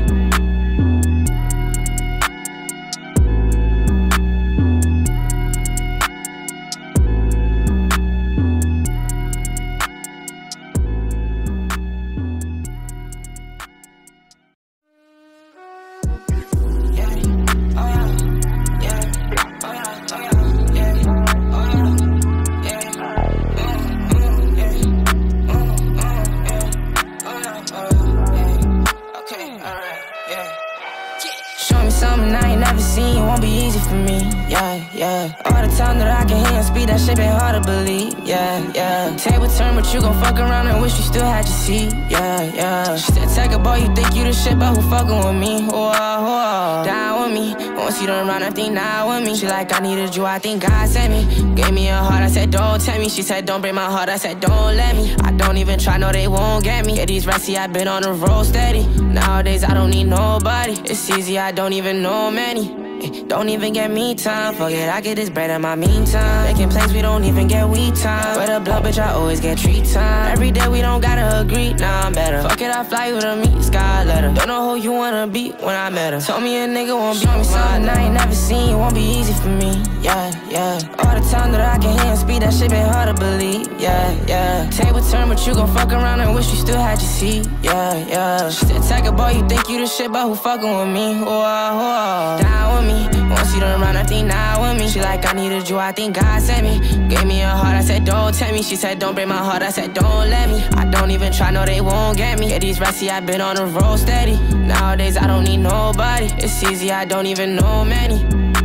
Something I ain't never seen, it won't be easy for me, yeah, yeah. All the time that I can hand speed, that shit been hard to believe, yeah, yeah. Table turn, but you gon' fuck around and wish you still had your seat, yeah, yeah. She said, tecca, boy, you think you the shit, but who fucking with me? Whoa, whoa. Down with me. Once you done run, I think now with me. She like, I needed you, I think God sent me. Gave me a heart, I said, don't tell me. She said, don't break my heart, I said, don't let me. I don't even try, no, they won't get me. Yeah, these rats, see, I been on the road steady. Nowadays, I don't need nobody. It's easy, I don't even know many. Don't even get me time. Fuck it, I get this bread in my meantime. Making plans, we don't even get we time. But a blood, bitch, I always get treat time. Every day we don't gotta agree, nah, I'm better. Fuck it, I fly you to meet sky letter. Don't know who you wanna be when I met her. Told me a nigga won't be me something I ain't never seen. It won't be easy for me, yeah, yeah. All the time that I can hand speed, that shit been hard to believe, yeah, yeah. Table turn, but you gon' fuck around and wish you still had your seat, yeah, yeah. She said, tecca, boy, you think you the shit, but who fucking with me? Whoa, whoa. Down with me. Once you done run, I think now with me. She like, I needed you, I think God sent me. Gave me a heart, I said, don't tell me. She said, don't break my heart, I said, don't let me. I don't even try, no, they won't get me. Yeah, these rats, see, I been on the road steady. Nowadays, I don't need nobody. It's easy, I don't even know many.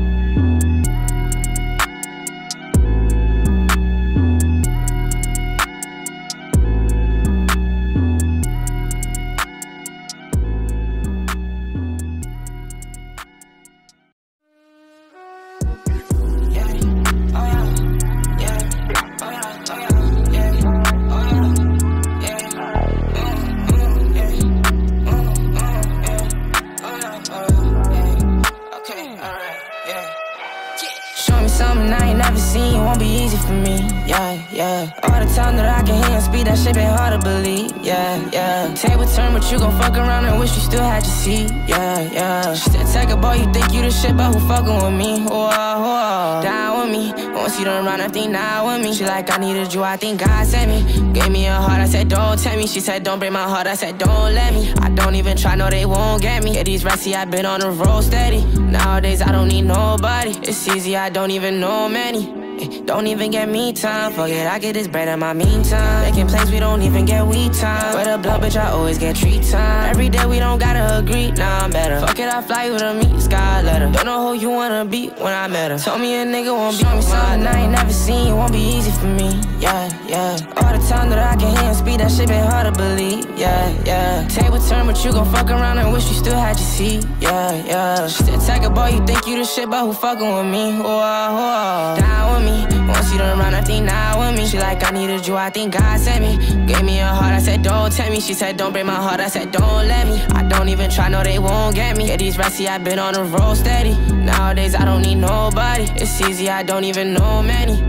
Something I ain't never seen, it won't be easy for me, yeah, yeah. All the time that I can hand speed, that shit been hard to believe, yeah, yeah. Table turn, but you gon' fuck around and wish you still had your seat, yeah, yeah. She said, tecca, boy, you think you the shit, but who fucking with me? Whoa, whoa. Down with me. Once you done run, I think now with me. She like, I needed you, I think God sent me. Gave me a heart, I said, don't tell me. She said, don't break my heart, I said, don't let me. I don't even try, no, they won't get me. Yeah, these rats, see, I been on the road steady. Nowadays, I don't need nobody. It's easy, I don't even know many. Don't even get me time. Fuck it, I get this bread in my meantime. Making plans, we don't even get we time. But a blood, bitch, I always get treat time. Every day we don't gotta agree, nah, I'm better. Fuck it, I fly you to meet sky letter. Don't know who you wanna be when I met her. Told me a nigga won't be me something I ain't never seen. It won't be easy for me, yeah, yeah. All the time that I can hand speed, that shit been hard to believe, yeah, yeah. Table turn, but you gon' fuck around and wish you still had your seat, yeah, yeah. She said, tecca, boy, you think you the shit, but who fucking with me? Whoa, whoa. Down with me. Once you done run, I think now with me. She like, I needed you, I think God sent me. Gave me a heart, I said, don't tell me. She said, don't break my heart, I said, don't let me. I don't even try, no, they won't get me. Yeah, these rats, see, I been on the road steady. Nowadays, I don't need nobody. It's easy, I don't even know many.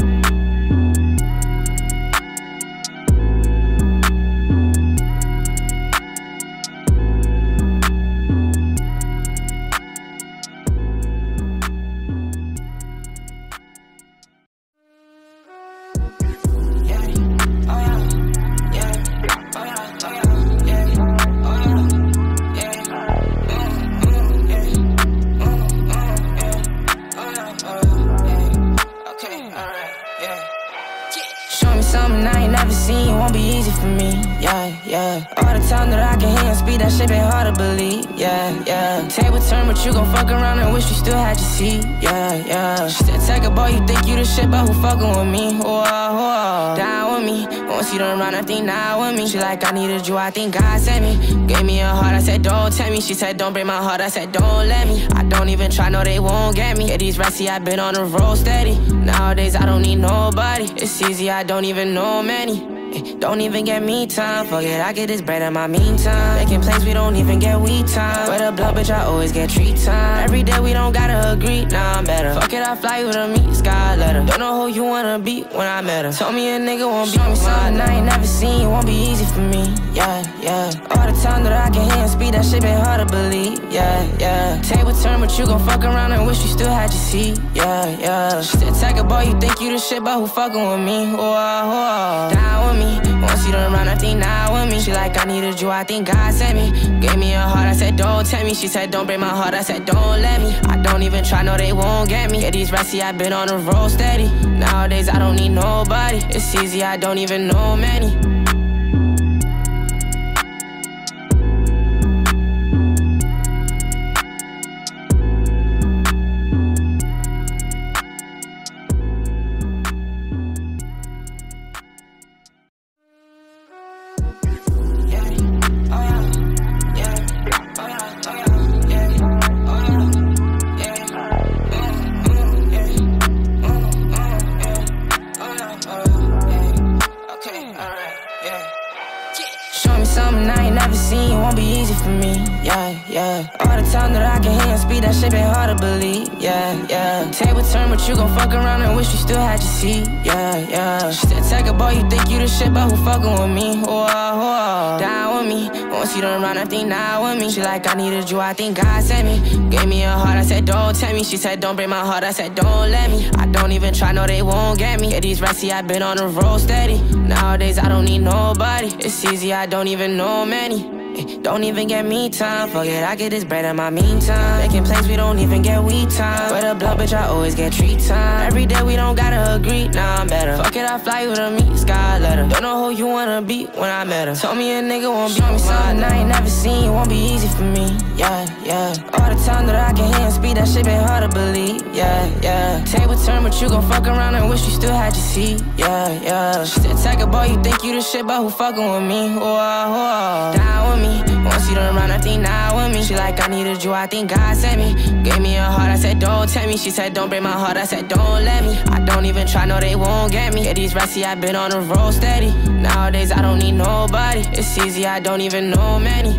seen you won't be easy for me, yeah, yeah. All the time that I can hear and speed, that shit been hard to believe, yeah, yeah. Table turn, but you gon' fuck around and wish you still had your seat, yeah, yeah. She said, tecca, boy, you think you the shit, but who fucking with me, whoa, whoa. Down with me, once you done run, I think now with me. She like, I needed you, I think God sent me. Gave me a heart, I said, don't tell me. She said, don't break my heart, I said, don't let me. I don't even try, no, they won't get me. Yeah, these rats, see, I've been on the road steady. Nowadays, I don't need nobody. It's easy, I don't even know many. Don't even get me time, fuck it, I get this bread in my meantime. Making plans, we don't even get we time. With a blood, bitch, I always get treat time. Every day we don't gotta agree, nah, I'm better. Fuck it, I fly you to meet sky letter. Don't know who you wanna be when I met her. Told me a nigga won't be me something I ain't never seen, it won't be easy for me, yeah, yeah. All the time that I can hear and speed, that shit been hard to believe, yeah, yeah. Table turn, but you gon' fuck around and wish you still had your seat, yeah, yeah. She said, tecca, boy, you think you the shit, but who fucking with me, whoa, whoa. Down with me. Once you done run, I think now with me. She like, I needed you, I think God sent me. Gave me a heart, I said, don't tell me. She said, don't break my heart, I said, don't let me. I don't even try, no, they won't get me. Yeah, these rats, see, I've been on the road steady. Nowadays, I don't need nobody. It's easy, I don't even know many. Something I ain't never seen, it won't be easy for me, yeah, yeah. All the time that I can hear and speed, that shit been hard to believe, yeah, yeah. Table turn, but you gon' fuck around and wish you still had your seat, yeah, yeah. She said, tecca, boy, you think you the shit, but who fucking with me, whoa, whoa. Down with me, once you done run, I think now with me. She like, I needed you, I think God sent me. Gave me a heart, I said, don't tell me. She said, don't break my heart, I said, don't let me. I don't even try, no, they won't get me. Yeah, these rats, see, I've been on the road steady. Nowadays, I don't need nobody. It's easy, I don't even know many. Don't even get me time, fuck it, I get this bread in my meantime. Making plans, we don't even get we time. With a blood, bitch, I always get treat time. Every day we don't gotta agree, nah, I'm better. Fuck it, I fly you to meet sky letter. Don't know who you wanna be when I met her. Told me a nigga won't be me something I ain't never seen, it won't be easy for me, yeah, yeah. All the time that I can hear and speed, that shit been hard to believe, yeah, yeah. Table turn, but you gon' fuck around and wish you still had your seat, yeah, yeah. She said, tecca, boy, you think you the shit, but who fucking with me, whoa, whoa. Down with me. Once you done run, I think now with me. She like, I needed you, I think God sent me. Gave me a heart, I said, don't tell me. She said, don't break my heart, I said, don't let me. I don't even try, no, they won't get me. Yeah, these rats, see, I've been on the road steady. Nowadays, I don't need nobody. It's easy, I don't even know many.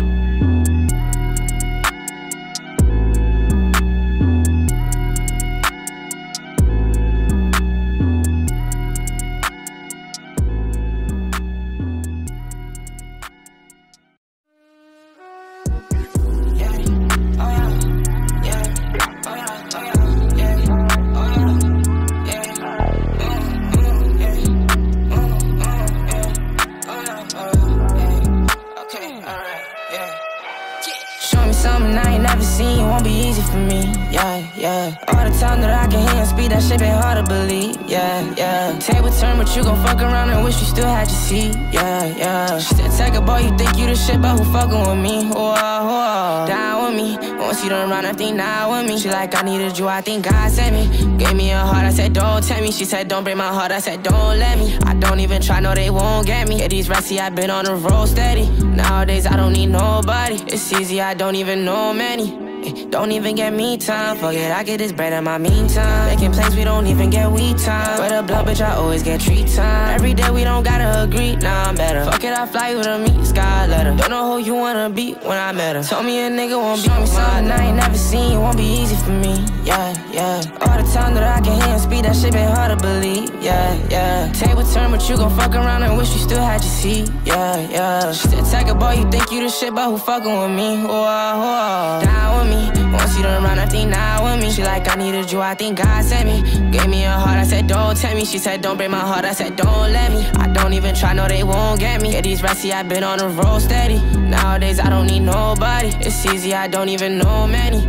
Something I ain't never seen, it won't be easy for me, yeah, yeah. All the time that I can hear and speed, that shit been hard to believe, yeah, yeah. Table turn, but you gon' fuck around and wish you still had your seat, yeah, yeah. She said, tecca, boy, you think you the shit, but who fucking with me, whoa, whoa. Down with me, once you done run, I think now with me. She like, I needed you, I think God sent me. Gave me a heart, I said, don't tell me. She said, don't break my heart, I said, don't let me. I don't even try, no, they won't get me. Yeah, these rats, see, I've been on the road steady. Nowadays, I don't need nobody. It's easy, I don't even know many. Don't even get me time, fuck it, I get this bread in my meantime. Making plans, we don't even get we time. With a blood, bitch, I always get treat time. Every day we don't gotta agree, nah, I'm better. Fuck it, I fly you to meet sky letter. Don't know who you wanna be when I met her. Told me a nigga won't be me something I ain't never seen, it won't be easy for me, yeah, yeah. All the time that I can hear and speed, that shit been hard to believe, yeah, yeah. Table turn, but you gon' fuck around and wish you still had your seat, yeah, yeah. She said, tecca, boy, you think you the shit, but who fucking with me, whoa, whoa. Down with me. Once you done run, I think now with me. She like, I needed you, I think God sent me. Gave me a heart, I said, don't tell me. She said, don't break my heart, I said, don't let me. I don't even try, no, they won't get me. Yeah, these rats, see, I've been on the road steady. Nowadays, I don't need nobody. It's easy, I don't even know many.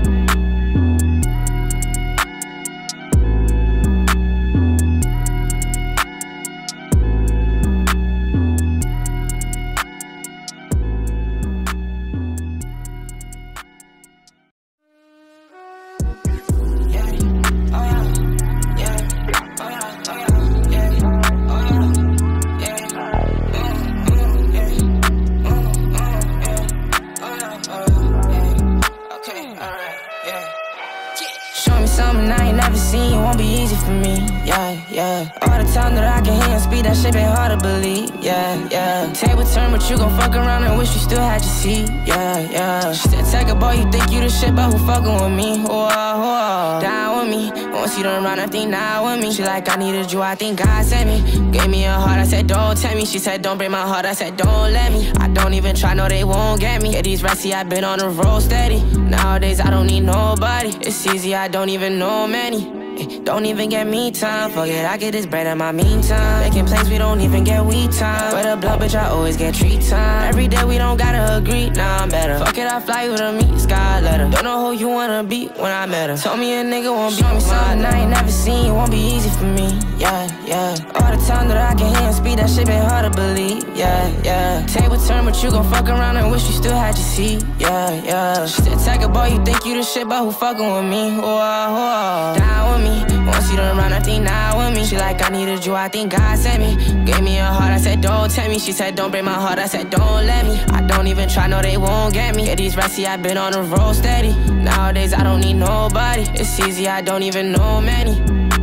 never seen, it won't be easy for me, yeah, yeah. All the time that I can hear and speed, that shit been hard to believe, yeah, yeah. Table turn, but you gon' fuck around and wish you still had your seat, yeah, yeah. She said, tecca, boy, you think you the shit, but who fucking with me, whoa, whoa. Down with me, once you done run, I think now with me. She like, I needed you, I think God sent me. Gave me a heart, I said, don't tell me. She said, don't break my heart, I said, don't let me. I don't even try, no, they won't get me. Yeah, these rats, see, I been on the road steady. Nowadays, I don't need nobody. It's easy, I don't even know many. Don't even get me time, fuck it, I get this bread in my meantime. Making plays, we don't even get we time. With a blow, bitch, I always get treat time. Every day we don't gotta agree, nah, I'm better. Fuck it, I fly with a meet sky letter. Don't know who you wanna be when I met her. Told me a nigga won't be me something I ain't never seen, it won't be easy for me, yeah, yeah. All the time that I can hear and speed, that shit been hard to believe, yeah, yeah. Table turn, but you gon' fuck around and wish you still had your seat, yeah, yeah. She said, tecca, boy, you think you the shit, but who fucking with me, whoa, whoa. Down with me. Once you done run, I think now with me. She like, I needed you, I think God sent me. Gave me a heart, I said, don't tell me. She said, don't break my heart, I said, don't let me. I don't even try, no, they won't get me. Yeah, these rats, see, I been on the road steady. Nowadays, I don't need nobody. It's easy, I don't even know many.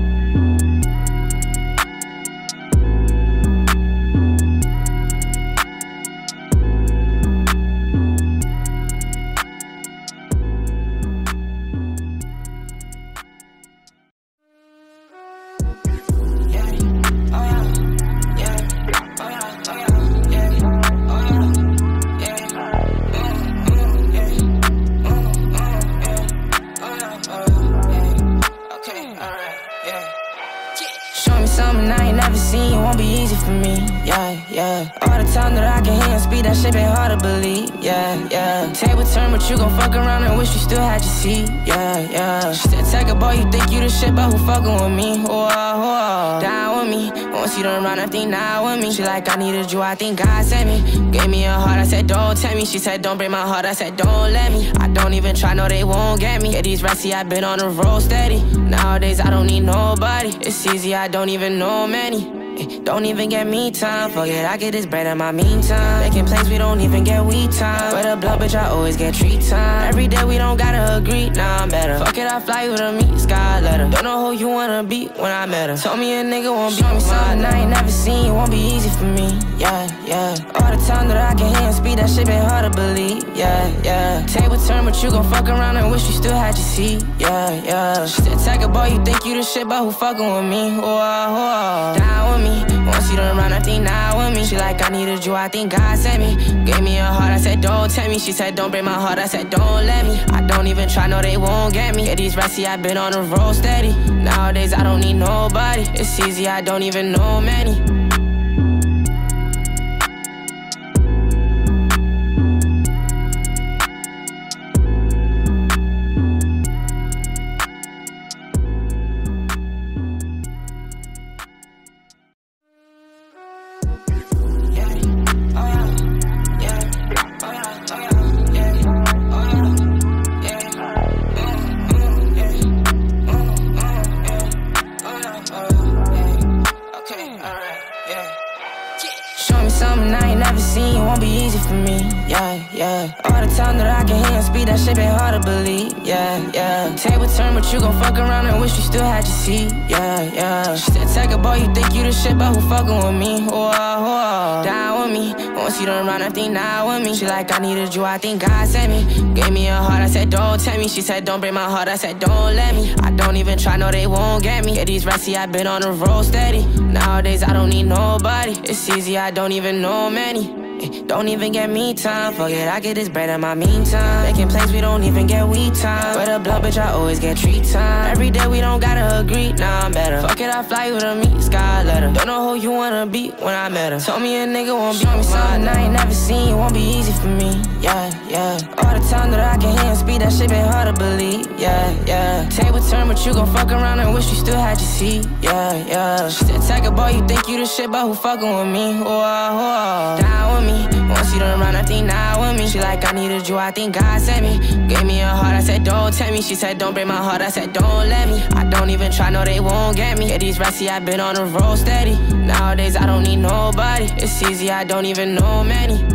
Something I ain't never seen, it won't be easy for me, yeah, yeah. All the time that I can hear and speed, that shit been hard to believe, yeah, yeah. Table turn, but you gon' fuck around and wish you still had your seat, yeah, yeah. She said, tecca, boy, you think you the shit, but who fucking with me, whoa, whoa. Down with me, once you done run, I think now with me. She like, I needed you, I think God sent me. Gave me a heart, I said, don't tell me. She said, don't break my heart, I said, don't let me. I don't even try, no, they won't get me. Yeah, these rats, see, I been on the road steady. Nowadays, I don't need nobody. It's easy, I don't even know many. Don't even get me time, fuck it, I get this bread in my meantime. Making plays, we don't even get we time. With a blow, bitch, I always get treat time. Every day we don't gotta agree, nah, I'm better. Fuck it, I fly with a meet sky letter. Don't know who you wanna be when I met her. Told me a nigga won't be me something I ain't never seen, it won't be easy for me, yeah, yeah. All the time that I can hear and speed, that shit been hard to believe, yeah, yeah. Table turn, but you gon' fuck around and wish you still had your seat, yeah, yeah. She said, tecca, boy, you think you the shit, but who fucking with me, whoa, whoa. Down with me, once you done run, I think now with me. She like, I needed you, I think God sent me. Gave me a heart, I said, don't tell me. She said, don't break my heart, I said, don't let me. I don't even try, no, they won't get me. Yeah, these rats, see, I been on the road steady. Nowadays, I don't need nobody. It's easy, I don't even know many. Something I ain't never seen, it won't be easy for me, yeah, yeah. All the time that I can hear and speed, that shit been hard to believe, yeah, yeah. Table turn, but you gon' fuck around and wish you still had your seat, yeah, yeah. She said, tecca, boy, you think you the shit, but who fucking with me, whoa, whoa. Down with me, once you done run, I think now with me. She like, I needed you, I think God sent me. Gave me a heart, I said, don't tell me. She said, don't break my heart, I said, don't let me. I don't even try, no, they won't get me. Yeah, these rats, see, I been on the road steady. Nowadays, I don't need nobody. It's easy, I don't even know many. Don't even get me time, fuck it, I get this bread in my meantime. Making plays, we don't even get we time. With a blow, bitch, I always get treat time. Every day we don't gotta agree, nah, I'm better. Fuck it, I fly with a meet sky letter. Don't know who you wanna be when I met her. Told me a nigga won't be me something I ain't never seen, it won't be easy for me, yeah, yeah. All the time that I can hear and speed, that shit been hard to believe, yeah, yeah. Table turn, but you gon' fuck around and wish you still had your seat, yeah, yeah. She said, tecca, boy, you think you the shit, but who fucking with me, whoa, whoa. Down with me, once you done run, I think now with me. She like, I needed you, I think God sent me. Gave me a heart, I said, don't tell me. She said, don't break my heart, I said, don't let me. I don't even try, no, they won't get me. Yeah, these rats, see, I been on the road steady. Nowadays, I don't need nobody. It's easy, I don't even know many.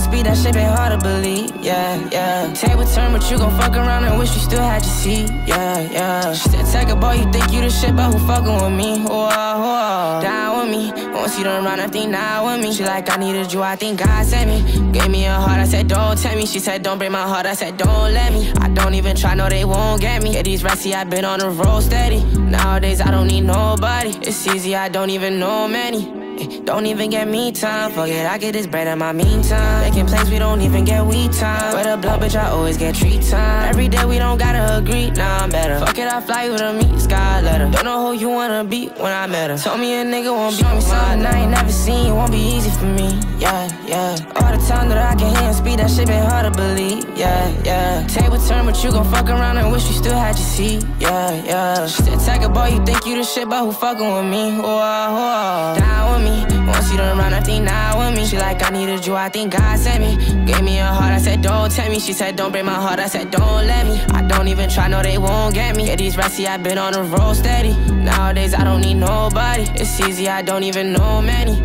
speed, that shit been hard to believe. Yeah, yeah. Table turn, but you gon' fuck around and wish you still had your seat. Yeah, yeah. She said, take a boy, you think you the shit, but who fucking with me? Whoa, whoa. Down with me. Once you done run, I think now with me. She like, I needed you, I think God sent me. Gave me a heart, I said, don't tell me. She said, don't break my heart, I said, don't let me. I don't even try, no, they won't get me. Yeah, these rats, see, I been on the road steady. Nowadays, I don't need nobody. It's easy, I don't even know many. Don't even get me time, fuck it, I get this bread in my meantime. Making plans, we don't even get we time. With a blood, bitch, I always get treat time. Every day we don't gotta agree, nah, I'm better. Fuck it, I fly with a meet sky letter. Don't know who you wanna be when I met her. Told me a nigga won't be me something I ain't never seen, won't be easy for me. Yeah, yeah. All the time that I can hear and speed, that shit been hard to believe. Yeah, yeah. Table turn, but you gon' fuck around and wish you still had your seat. Yeah, yeah. She said, take a boy, you think you the shit, but who fucking with me? Whoa, whoa. Down with me. Once you done run, I think now with me. She like, I needed you, I think God sent me. Gave me a heart, I said, don't tell me. She said, don't break my heart, I said, don't let me. I don't even try, no, they won't get me. Yeah, these rats, see, I been on the road steady. Nowadays, I don't need nobody. It's easy, I don't even know many.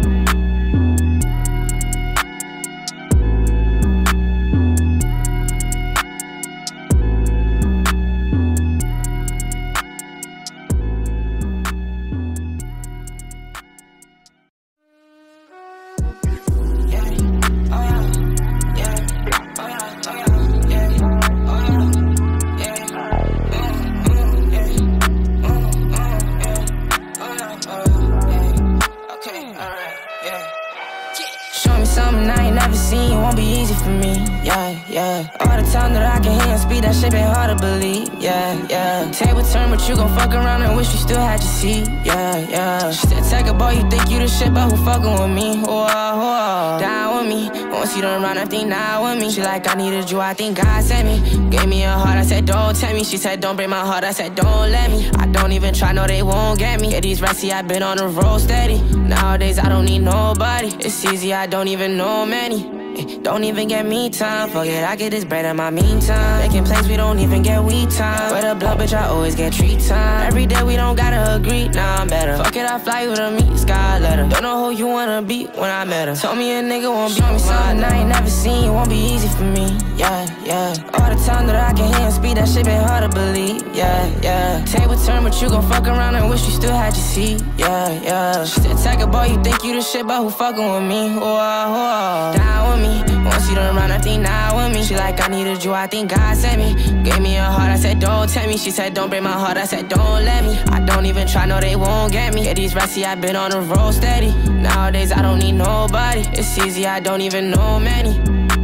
Something I ain't never seen, won't be easy for me. Yeah, yeah. All the time that I can hear and speed, that shit been hard to believe. Yeah, yeah. Table turn, but you gon' fuck around and wish you still had your seat. Yeah, yeah. She said, take a boy, you think you the shit, but who fucking with me? Whoa, whoa. Down with me. Once you done run, I think now with me. She like, I needed you, I think God sent me. Gave me a heart, I said, don't tell me. She said, don't break my heart, I said, don't let me. I don't even try, no, they won't get me. Yeah, these rats, see, I been on the road steady. Nowadays, I don't need nobody. It's easy, I don't even know many. Don't even get me time, fuck it, I get this bread in my meantime. Making plans, we don't even get we time. With a blood, bitch, I always get treat time. Every day we don't gotta agree, nah, I'm better. Fuck it, I fly with a meet sky letter. Don't know who you wanna be when I met her. Told me a nigga won't be me something I ain't never seen, won't be easy for me. Yeah, yeah. All the time that I can hear and speed, that shit been hard to believe. Yeah, yeah. Table turn, but you gon' fuck around and wish you still had your seat. Yeah, yeah. She said, take a boy, you think you the shit, but who fucking with me? Whoa, whoa. Down with me. Once you done run, I think now with me. She like, I needed you, I think God sent me. Gave me a heart, I said, don't tell me. She said, don't break my heart, I said, don't let me. I don't even try, no, they won't get me. Yeah, these rats, see, I been on the road steady. Nowadays, I don't need nobody. It's easy, I don't even know many.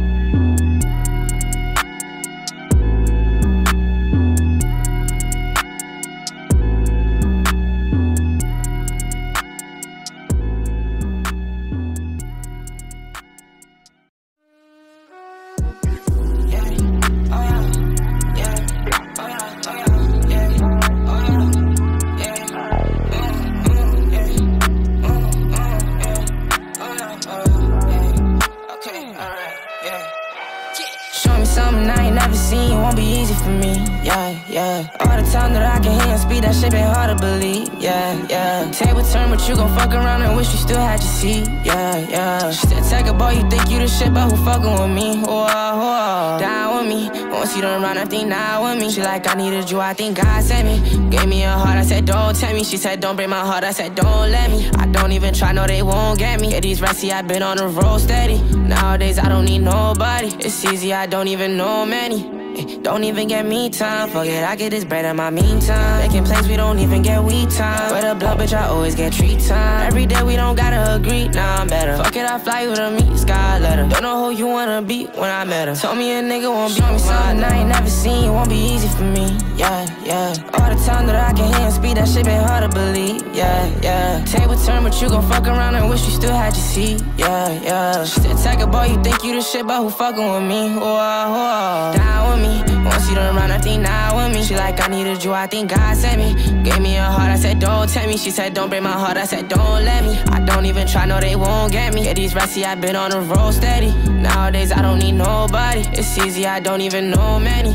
Something I ain't never seen, won't be easy for me. Yeah, yeah. All the time that I can hear and speed, that shit been hard to believe. Yeah, yeah. Table turn, but you gon' fuck around and wish you still had your seat. Yeah, yeah. She said, take a boy, you think you the shit, but who fucking with me? Whoa, whoa. Down with me. Once you done run, I think now with me. She like, I needed you, I think God sent me. Gave me a heart, I said, don't tell me. She said, don't break my heart, I said, don't let me. I don't even try, no, they won't get me. Yeah, these rats, see, I been on the road steady. Nowadays, I don't need nobody. It's easy, I don't even know many. Don't even get me time, fuck it, I get this bread in my meantime. Making plans, we don't even get we time. With a blood, bitch, I always get treat time. Every day we don't gotta agree, nah, I'm better. Fuck it, I fly with a meet sky letter. Don't know who you wanna be when I met her. Told me a nigga won't be me something I ain't never seen, won't be easy for me. Yeah, yeah. All the time that I can hear and speed, that shit been hard to believe. Yeah, yeah. Table turn, but you gon' fuck around and wish you still had your seat. Yeah, yeah. She said, take a boy, you think you the shit, but who fucking with me? Whoa, whoa. Down with me. Once you done run, I think now with me. She like, I needed you, I think God sent me. Gave me a heart, I said, don't tell me. She said, don't break my heart, I said, don't let me. I don't even try, no, they won't get me. Yeah, these rats, see, I been on the road steady. Nowadays, I don't need nobody. It's easy, I don't even know many.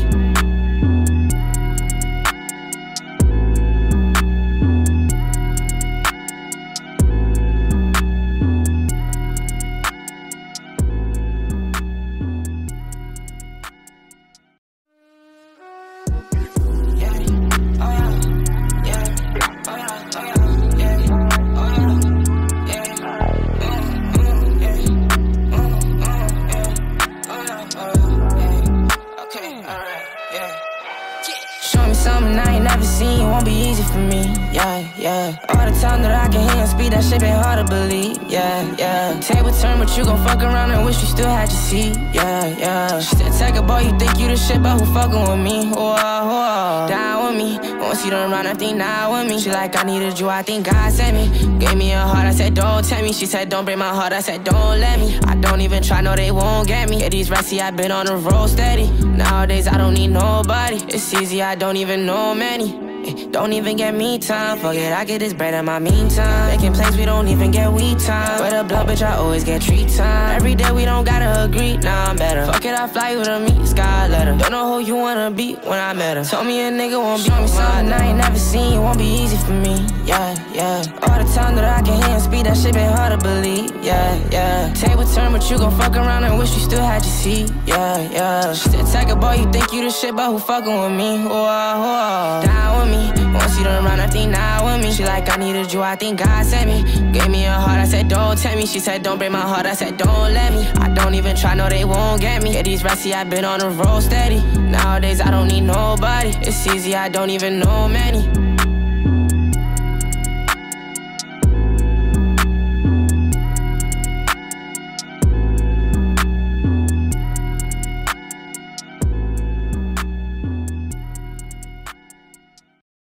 never seen, it won't be easy for me. Yeah, yeah. All the time that I can hear and speed, that shit been hard to believe. Yeah, yeah. Table turn, but you gon' fuck around and wish you still had your seat. Yeah, yeah. She said, take a boy, you think you the shit, but who fucking with me? Whoa, whoa. Down with me. Once you done run, I think now with me. She like, I needed you, I think God sent me. Gave me a heart, I said, don't tell me. She said, don't break my heart, I said, don't let me. I don't even try, no, they won't get me. Yeah, these rats, see, I've been on the road steady. Nowadays, I don't need nobody. It's easy, I don't even know many. Don't even get me time, fuck it, I get this bread in my meantime. Making plays, we don't even get weed time. With a blunt, bitch, I always get treat time. Every day we don't gotta agree, nah, I'm better. Fuck it, I fly with a meet sky letter. Don't know who you wanna be when I met her. Told me a nigga won't be me something I ain't never seen, it won't be easy for me. Yeah, yeah. All the time that I can hear and speed, that shit been hard to believe. Yeah, yeah. Table turn, but you gon' fuck around and wish you still had your seat. Yeah, yeah. She said, take a boy, you think you the shit, but who fucking with me? Whoa, whoa. Down with me. Once you done run, I think now with me. She like, I needed you, I think God sent me. Gave me a heart, I said, don't tell me. She said, don't break my heart, I said, don't let me. I don't even try, no, they won't get me. Yeah, these rats, see, I've been on the road steady. Nowadays, I don't need nobody. It's easy, I don't even know many.